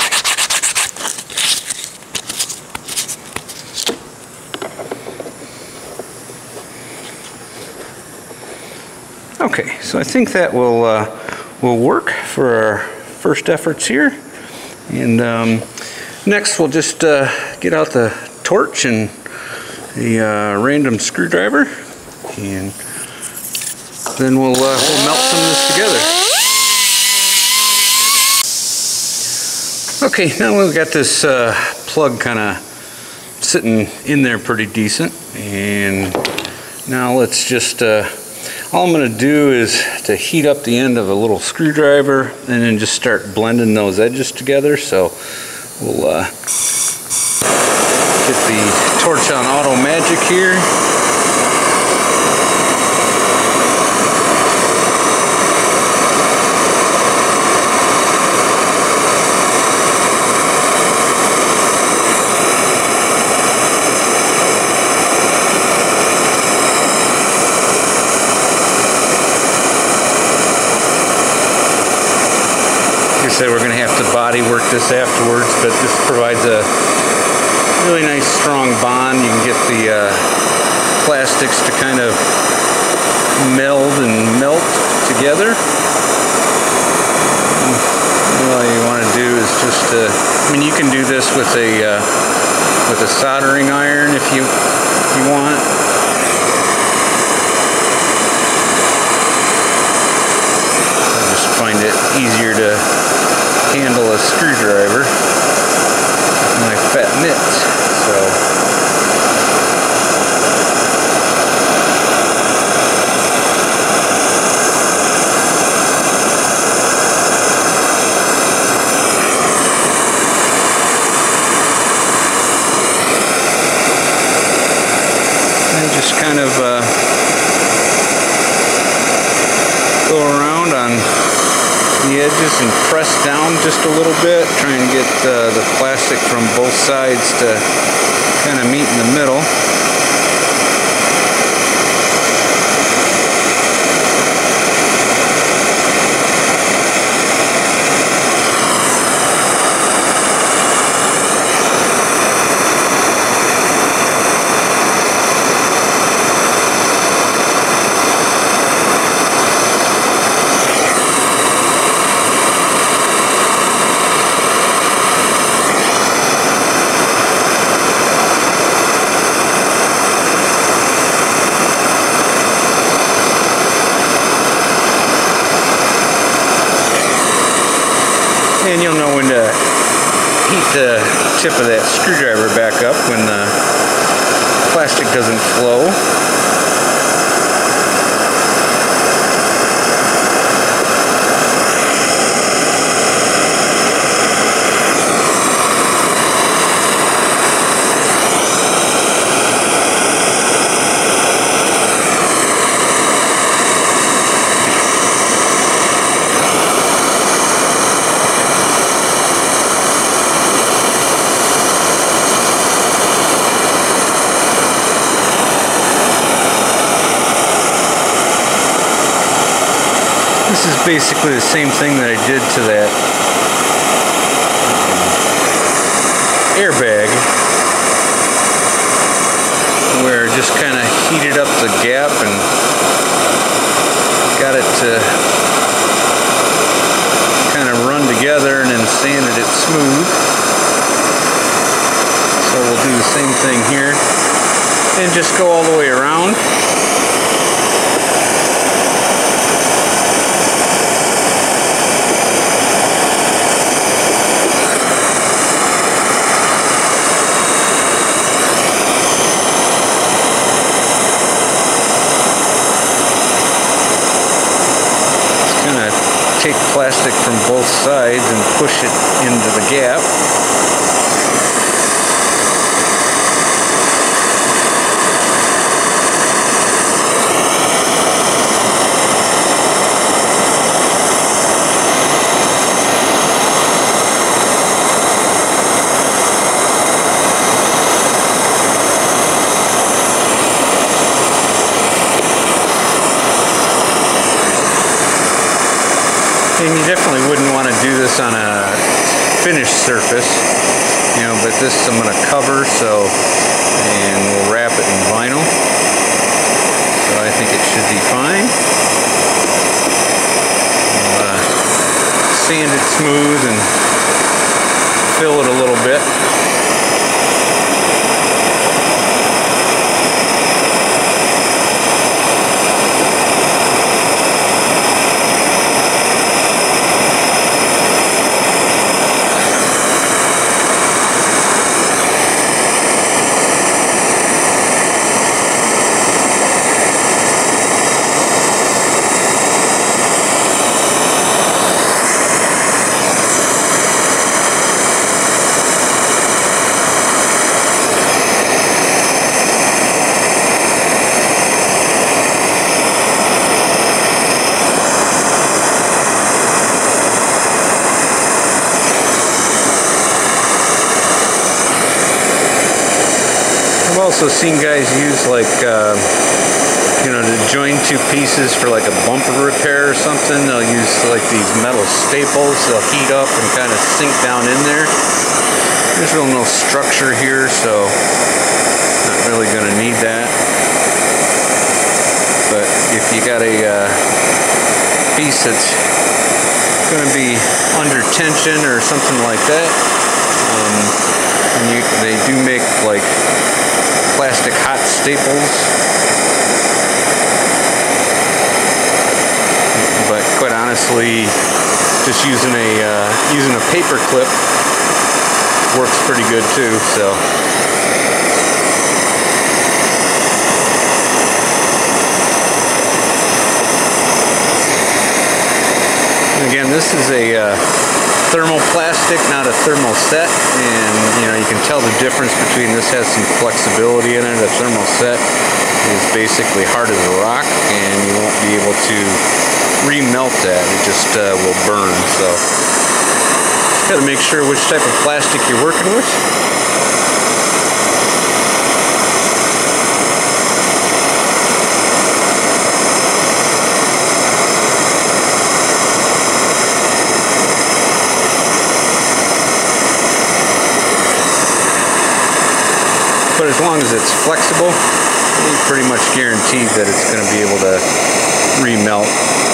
Okay, so I think that will work for our first efforts here. And next we'll just get out the torch and a random screwdriver, and then we'll melt some of this together. Okay, now we've got this plug kind of sitting in there pretty decent, and now let's just all I'm going to do is to heat up the end of a little screwdriver and then just start blending those edges together. So we'll get the torch on auto magic here. We're going to have to body work this afterwards, but this provides a really nice strong bond. You can get the plastics to kind of meld and melt together. All you want to do is just I mean, you can do this with a soldering iron if you want. I just find it easier to handle a screwdriver with my fat mitts, so around on the edges and press down just a little bit, try and get the plastic from both sides to kind of meet in the middle. And you'll know when to heat the tip of that screwdriver back up when the plastic doesn't flow. This is basically the same thing that I did to that airbag, where I just kind of heated up the gap and got it to kind of run together and then sanded it smooth. So we'll do the same thing here and just go all the way around. Take plastic from both sides and push it into the gap. And you definitely wouldn't want to do this on a finished surface, you know, but this I'm going to cover, so, and we'll wrap it in vinyl. So I think it should be fine. Sand it smooth and fill it a little bit. I've also seen guys use like, you know, to join two pieces for like a bumper repair or something. They'll use like these metal staples. They'll heat up and kind of sink down in there. There's really no structure here, so not really going to need that. But if you got a piece that's going to be under tension or something like that, and they do make like plastic hot staples, but quite honestly, just using a paper clip works pretty good too. So again, this is a thermoplastic, not a thermoset, and you know, you can tell the difference between this has some flexibility in it. A thermoset is basically hard as a rock, and you won't be able to remelt that. It just will burn. So just got to make sure which type of plastic you're working with. But as long as it's flexible, you're pretty much guaranteed that it's going to be able to remelt.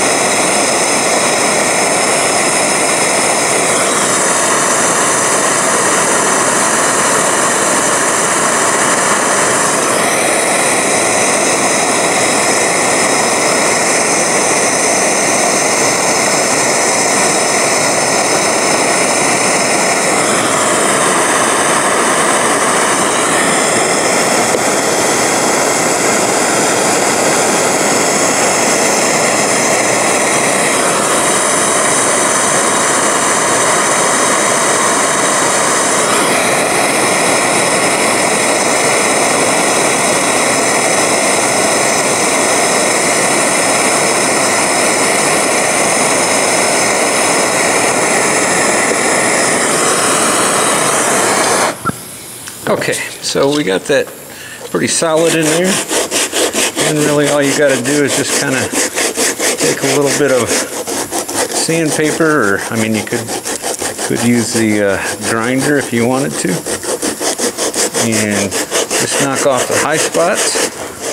Okay, so we got that pretty solid in there, and really all you got to do is just kind of take a little bit of sandpaper, or I mean you could use the grinder if you wanted to, and just knock off the high spots.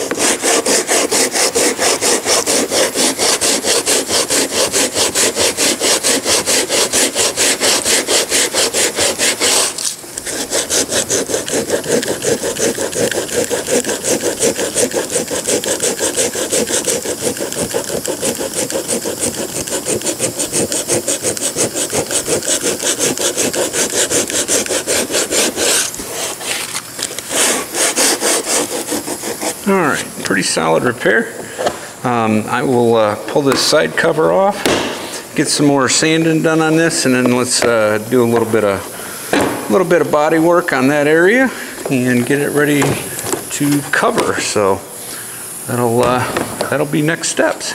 Alright, pretty solid repair. I will pull this side cover off, get some more sanding done on this, and then let's do a little bit of body work on that area and get it ready to cover. So that'll be next steps.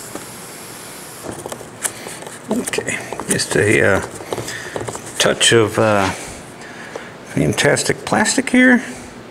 Okay, just a touch of fantastic plastic here.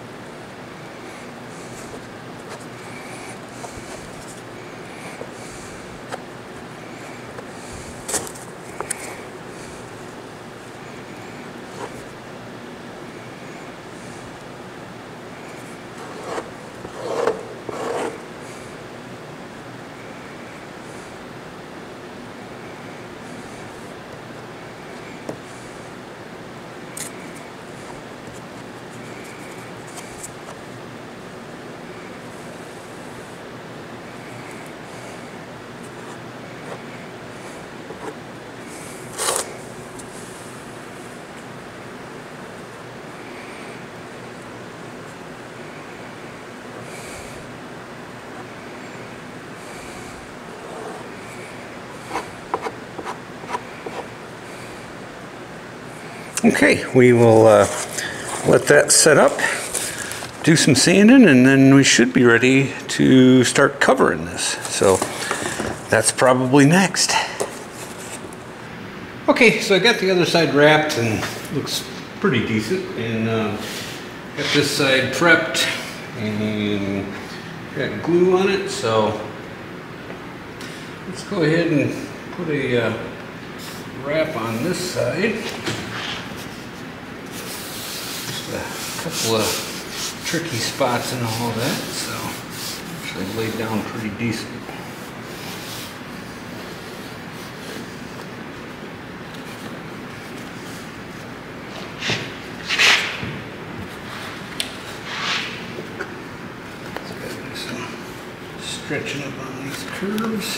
Okay, we will let that set up, do some sanding, and then we should be ready to start covering this. So that's probably next. Okay, so I got the other side wrapped and looks pretty decent, and got this side prepped and got glue on it. So let's go ahead and put a wrap on this side. A couple of tricky spots and all that, so actually laid down pretty decent. So gotta do some stretching up on these curves.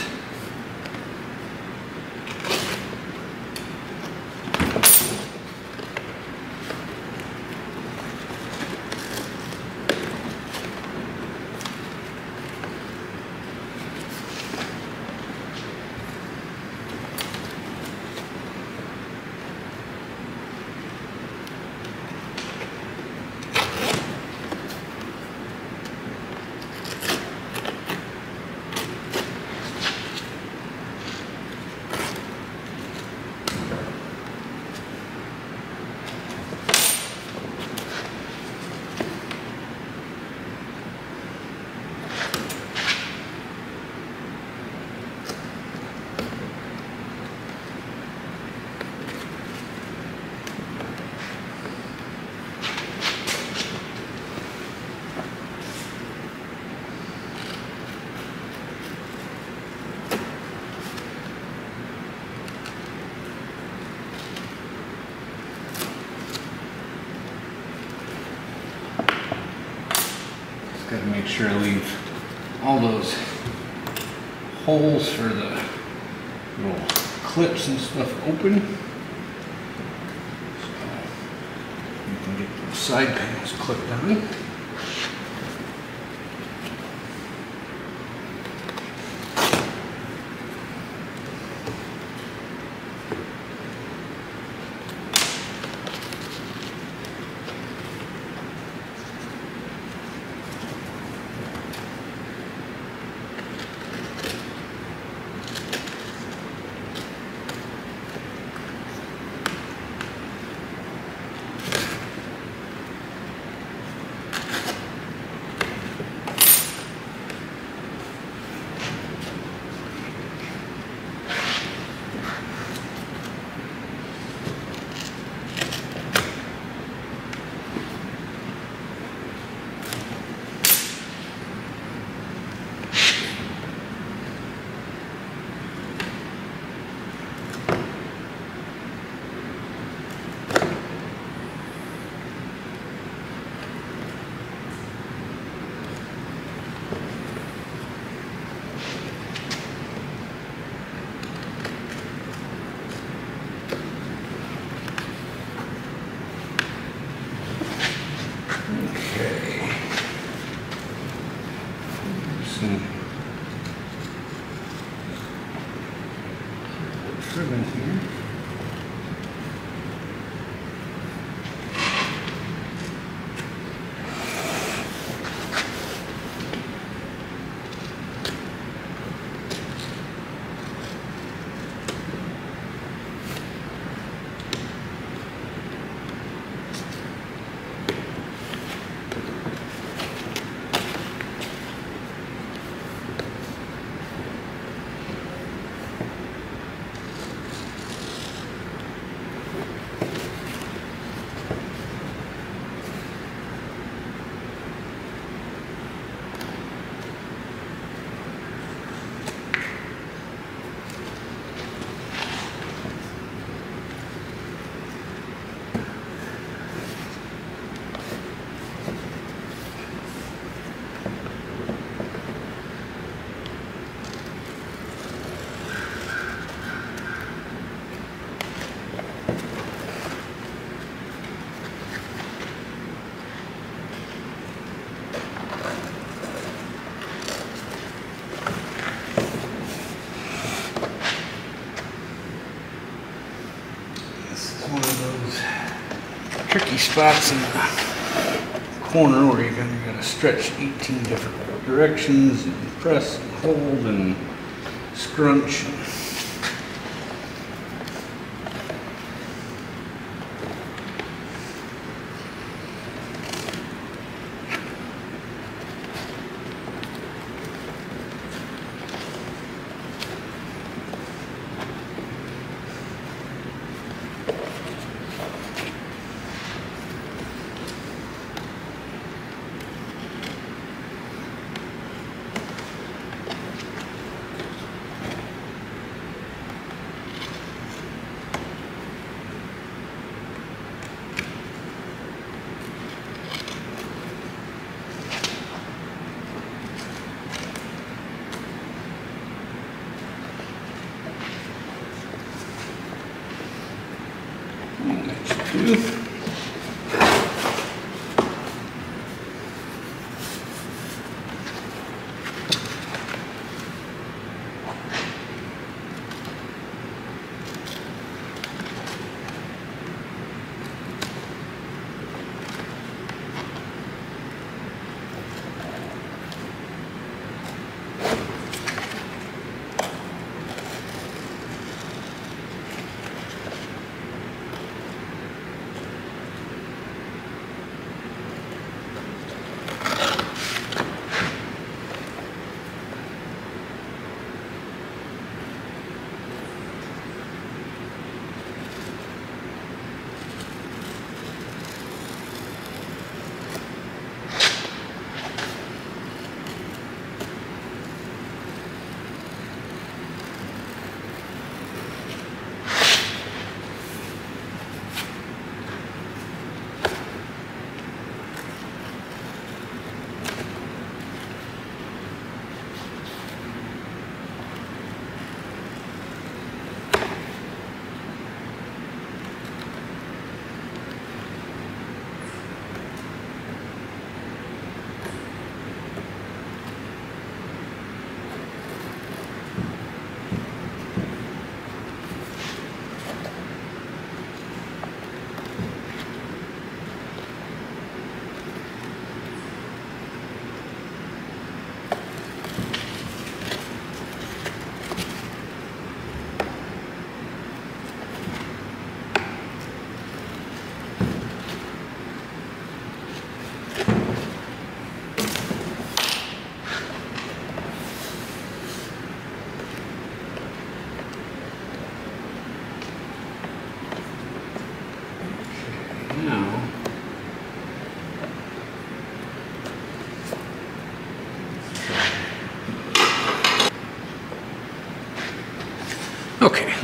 make sure I leave all those holes for the little clips and stuff open. So you can get those side panels clipped on. Ribbon here. One of those tricky spots in the corner where you're going to stretch 18 different directions and press and hold and scrunch.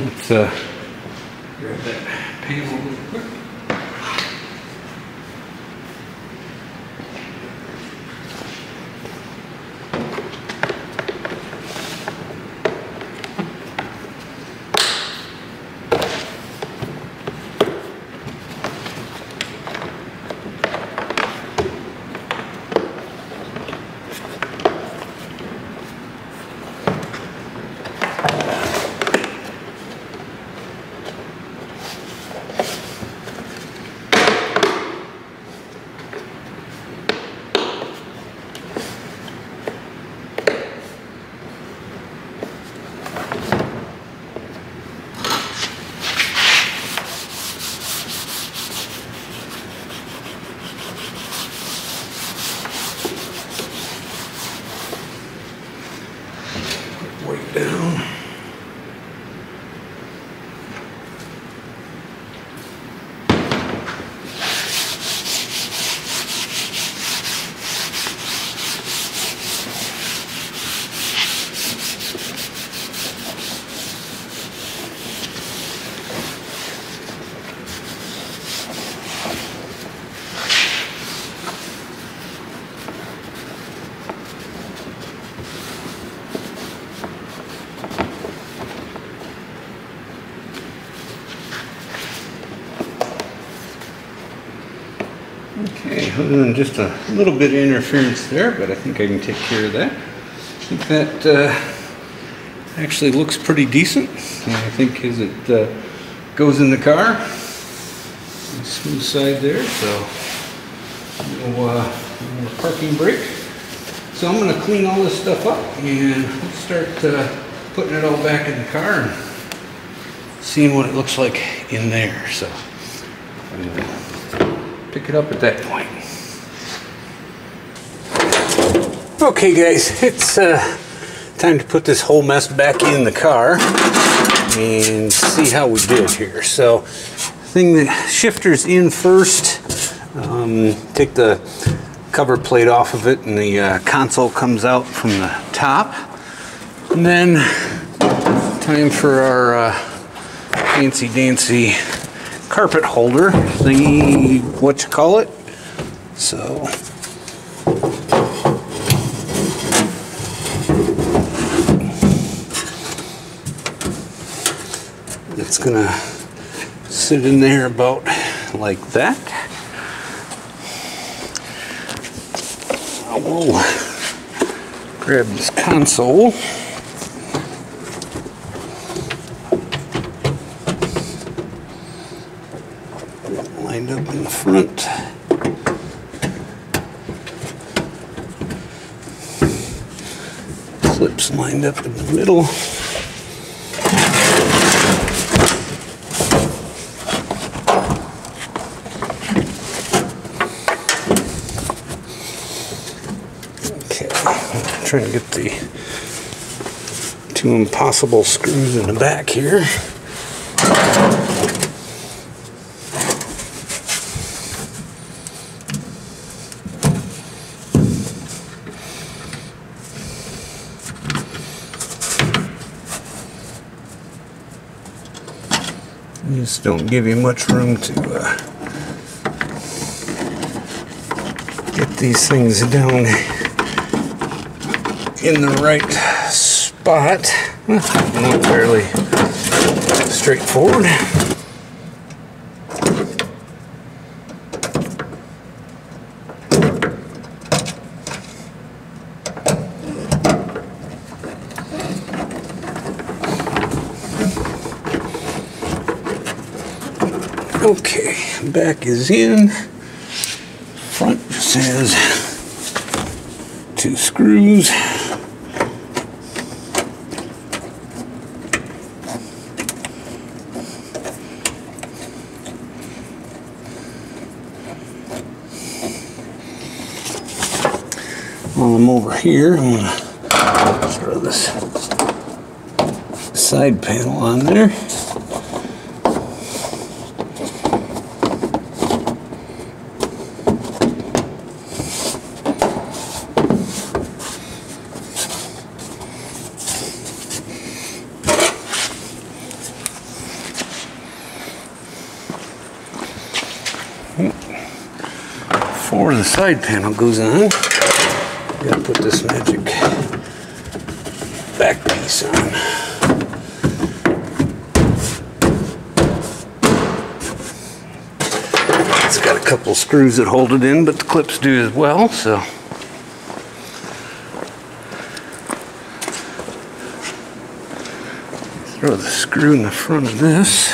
let's grab that panel real quick. Weight down. Okay, other than just a little bit of interference there, but I think I can take care of that. I think that actually looks pretty decent. And I think as it goes in the car, smooth side there, so no more parking brake. So I'm going to clean all this stuff up and let's start putting it all back in the car and seeing what it looks like in there. So pick it up at that point. Okay guys, it's time to put this whole mess back in the car and see how we did here. So the shifter's in first. Take the cover plate off of it and the console comes out from the top. And then time for our fancy dancy carpet holder thingy, what you call it. So it's gonna sit in there about like that. I will grab this console. Lined up in the front. Clips lined up in the middle. Okay, I'm trying to get the two impossible screws in the back here. Just don't give you much room to get these things down in the right spot. Not fairly straightforward. Okay, back is in. Front just has two screws. While I'm over here, I'm going to throw this side panel on there. before the side panel goes on, gotta put this magic back piece on. It's got a couple screws that hold it in, but the clips do as well, so. Throw the screw in the front of this.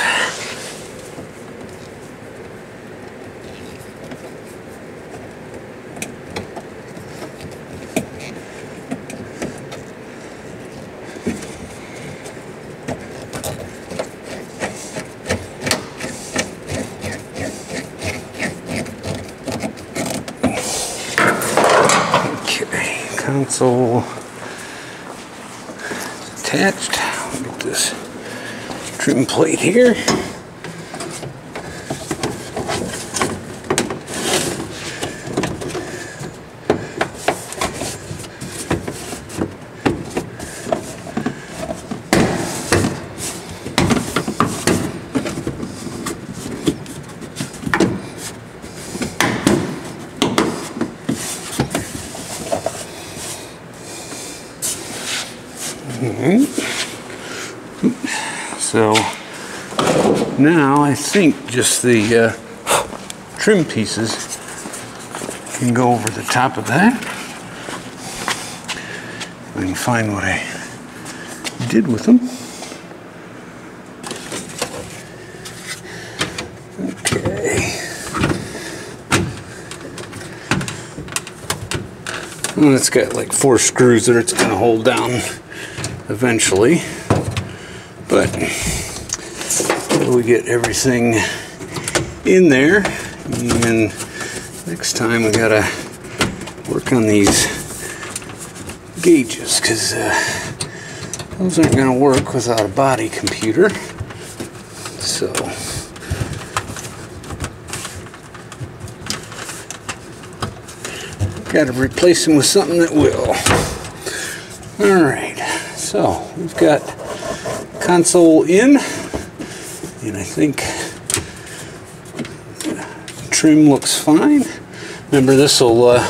Console attached. Get this trim plate here. So now I think just the trim pieces can go over the top of that. I can find what I did with them. Okay. Well, it's got like 4 screws that it's going to hold down eventually, but we get everything in there, and next time we gotta work on these gauges, because those aren't going to work without a body computer. So got to replace them with something that will. All right, so we've got console in, and I think trim looks fine. Remember, this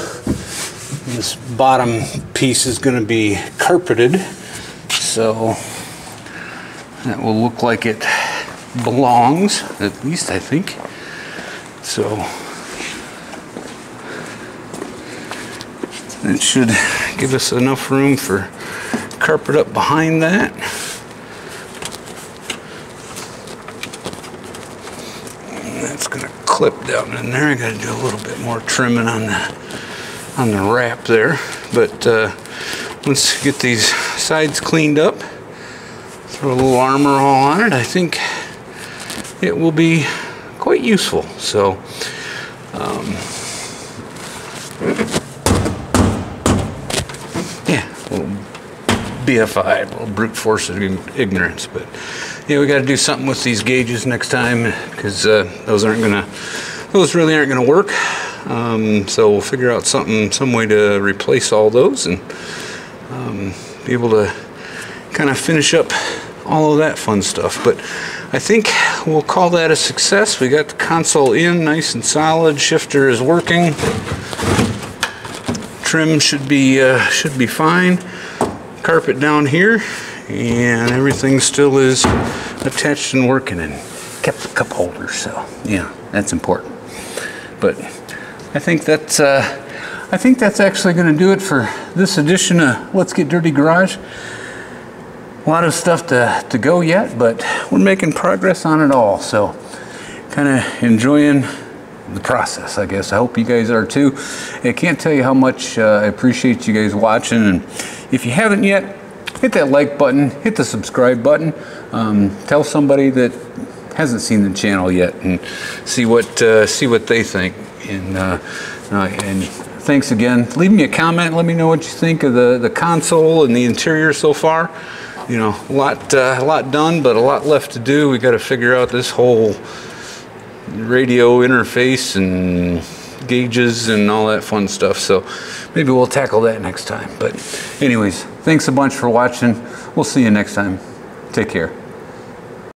bottom piece is going to be carpeted, so that will look like it belongs, at least I think. So that should give us enough room for carpet up behind that. And that's going to clip down in there. I got to do a little bit more trimming on the wrap there. But let's get these sides cleaned up. Throw a little armor all on it. I think it will be quite useful. So yeah, a little BFI, a little brute force of ignorance. But yeah, we got to do something with these gauges next time, because those really aren't gonna work. So we'll figure out some way to replace all those, and be able to kind of finish up all of that fun stuff. But I think we'll call that a success. We got the console in nice and solid. Shifter is working. Trim should be fine. Carpet down here, and everything still is attached and working, and kept the cup holder. So yeah, that's important. But I think that's actually going to do it for this edition of Let's Get Dirty Garage. A lot of stuff to go yet, but we're making progress on it all. So kind of enjoying the process, I guess. I hope you guys are too. I can't tell you how much I appreciate you guys watching. And if you haven't yet, hit that like button, hit the subscribe button. Tell somebody that hasn't seen the channel yet, and see what they think. And thanks again. Leave me a comment. Let me know what you think of the console and the interior so far. You know, a lot done, but a lot left to do. We got to figure out this whole radio interface and gauges and all that fun stuff. So maybe we'll tackle that next time. But anyways, thanks a bunch for watching. We'll see you next time. Take care.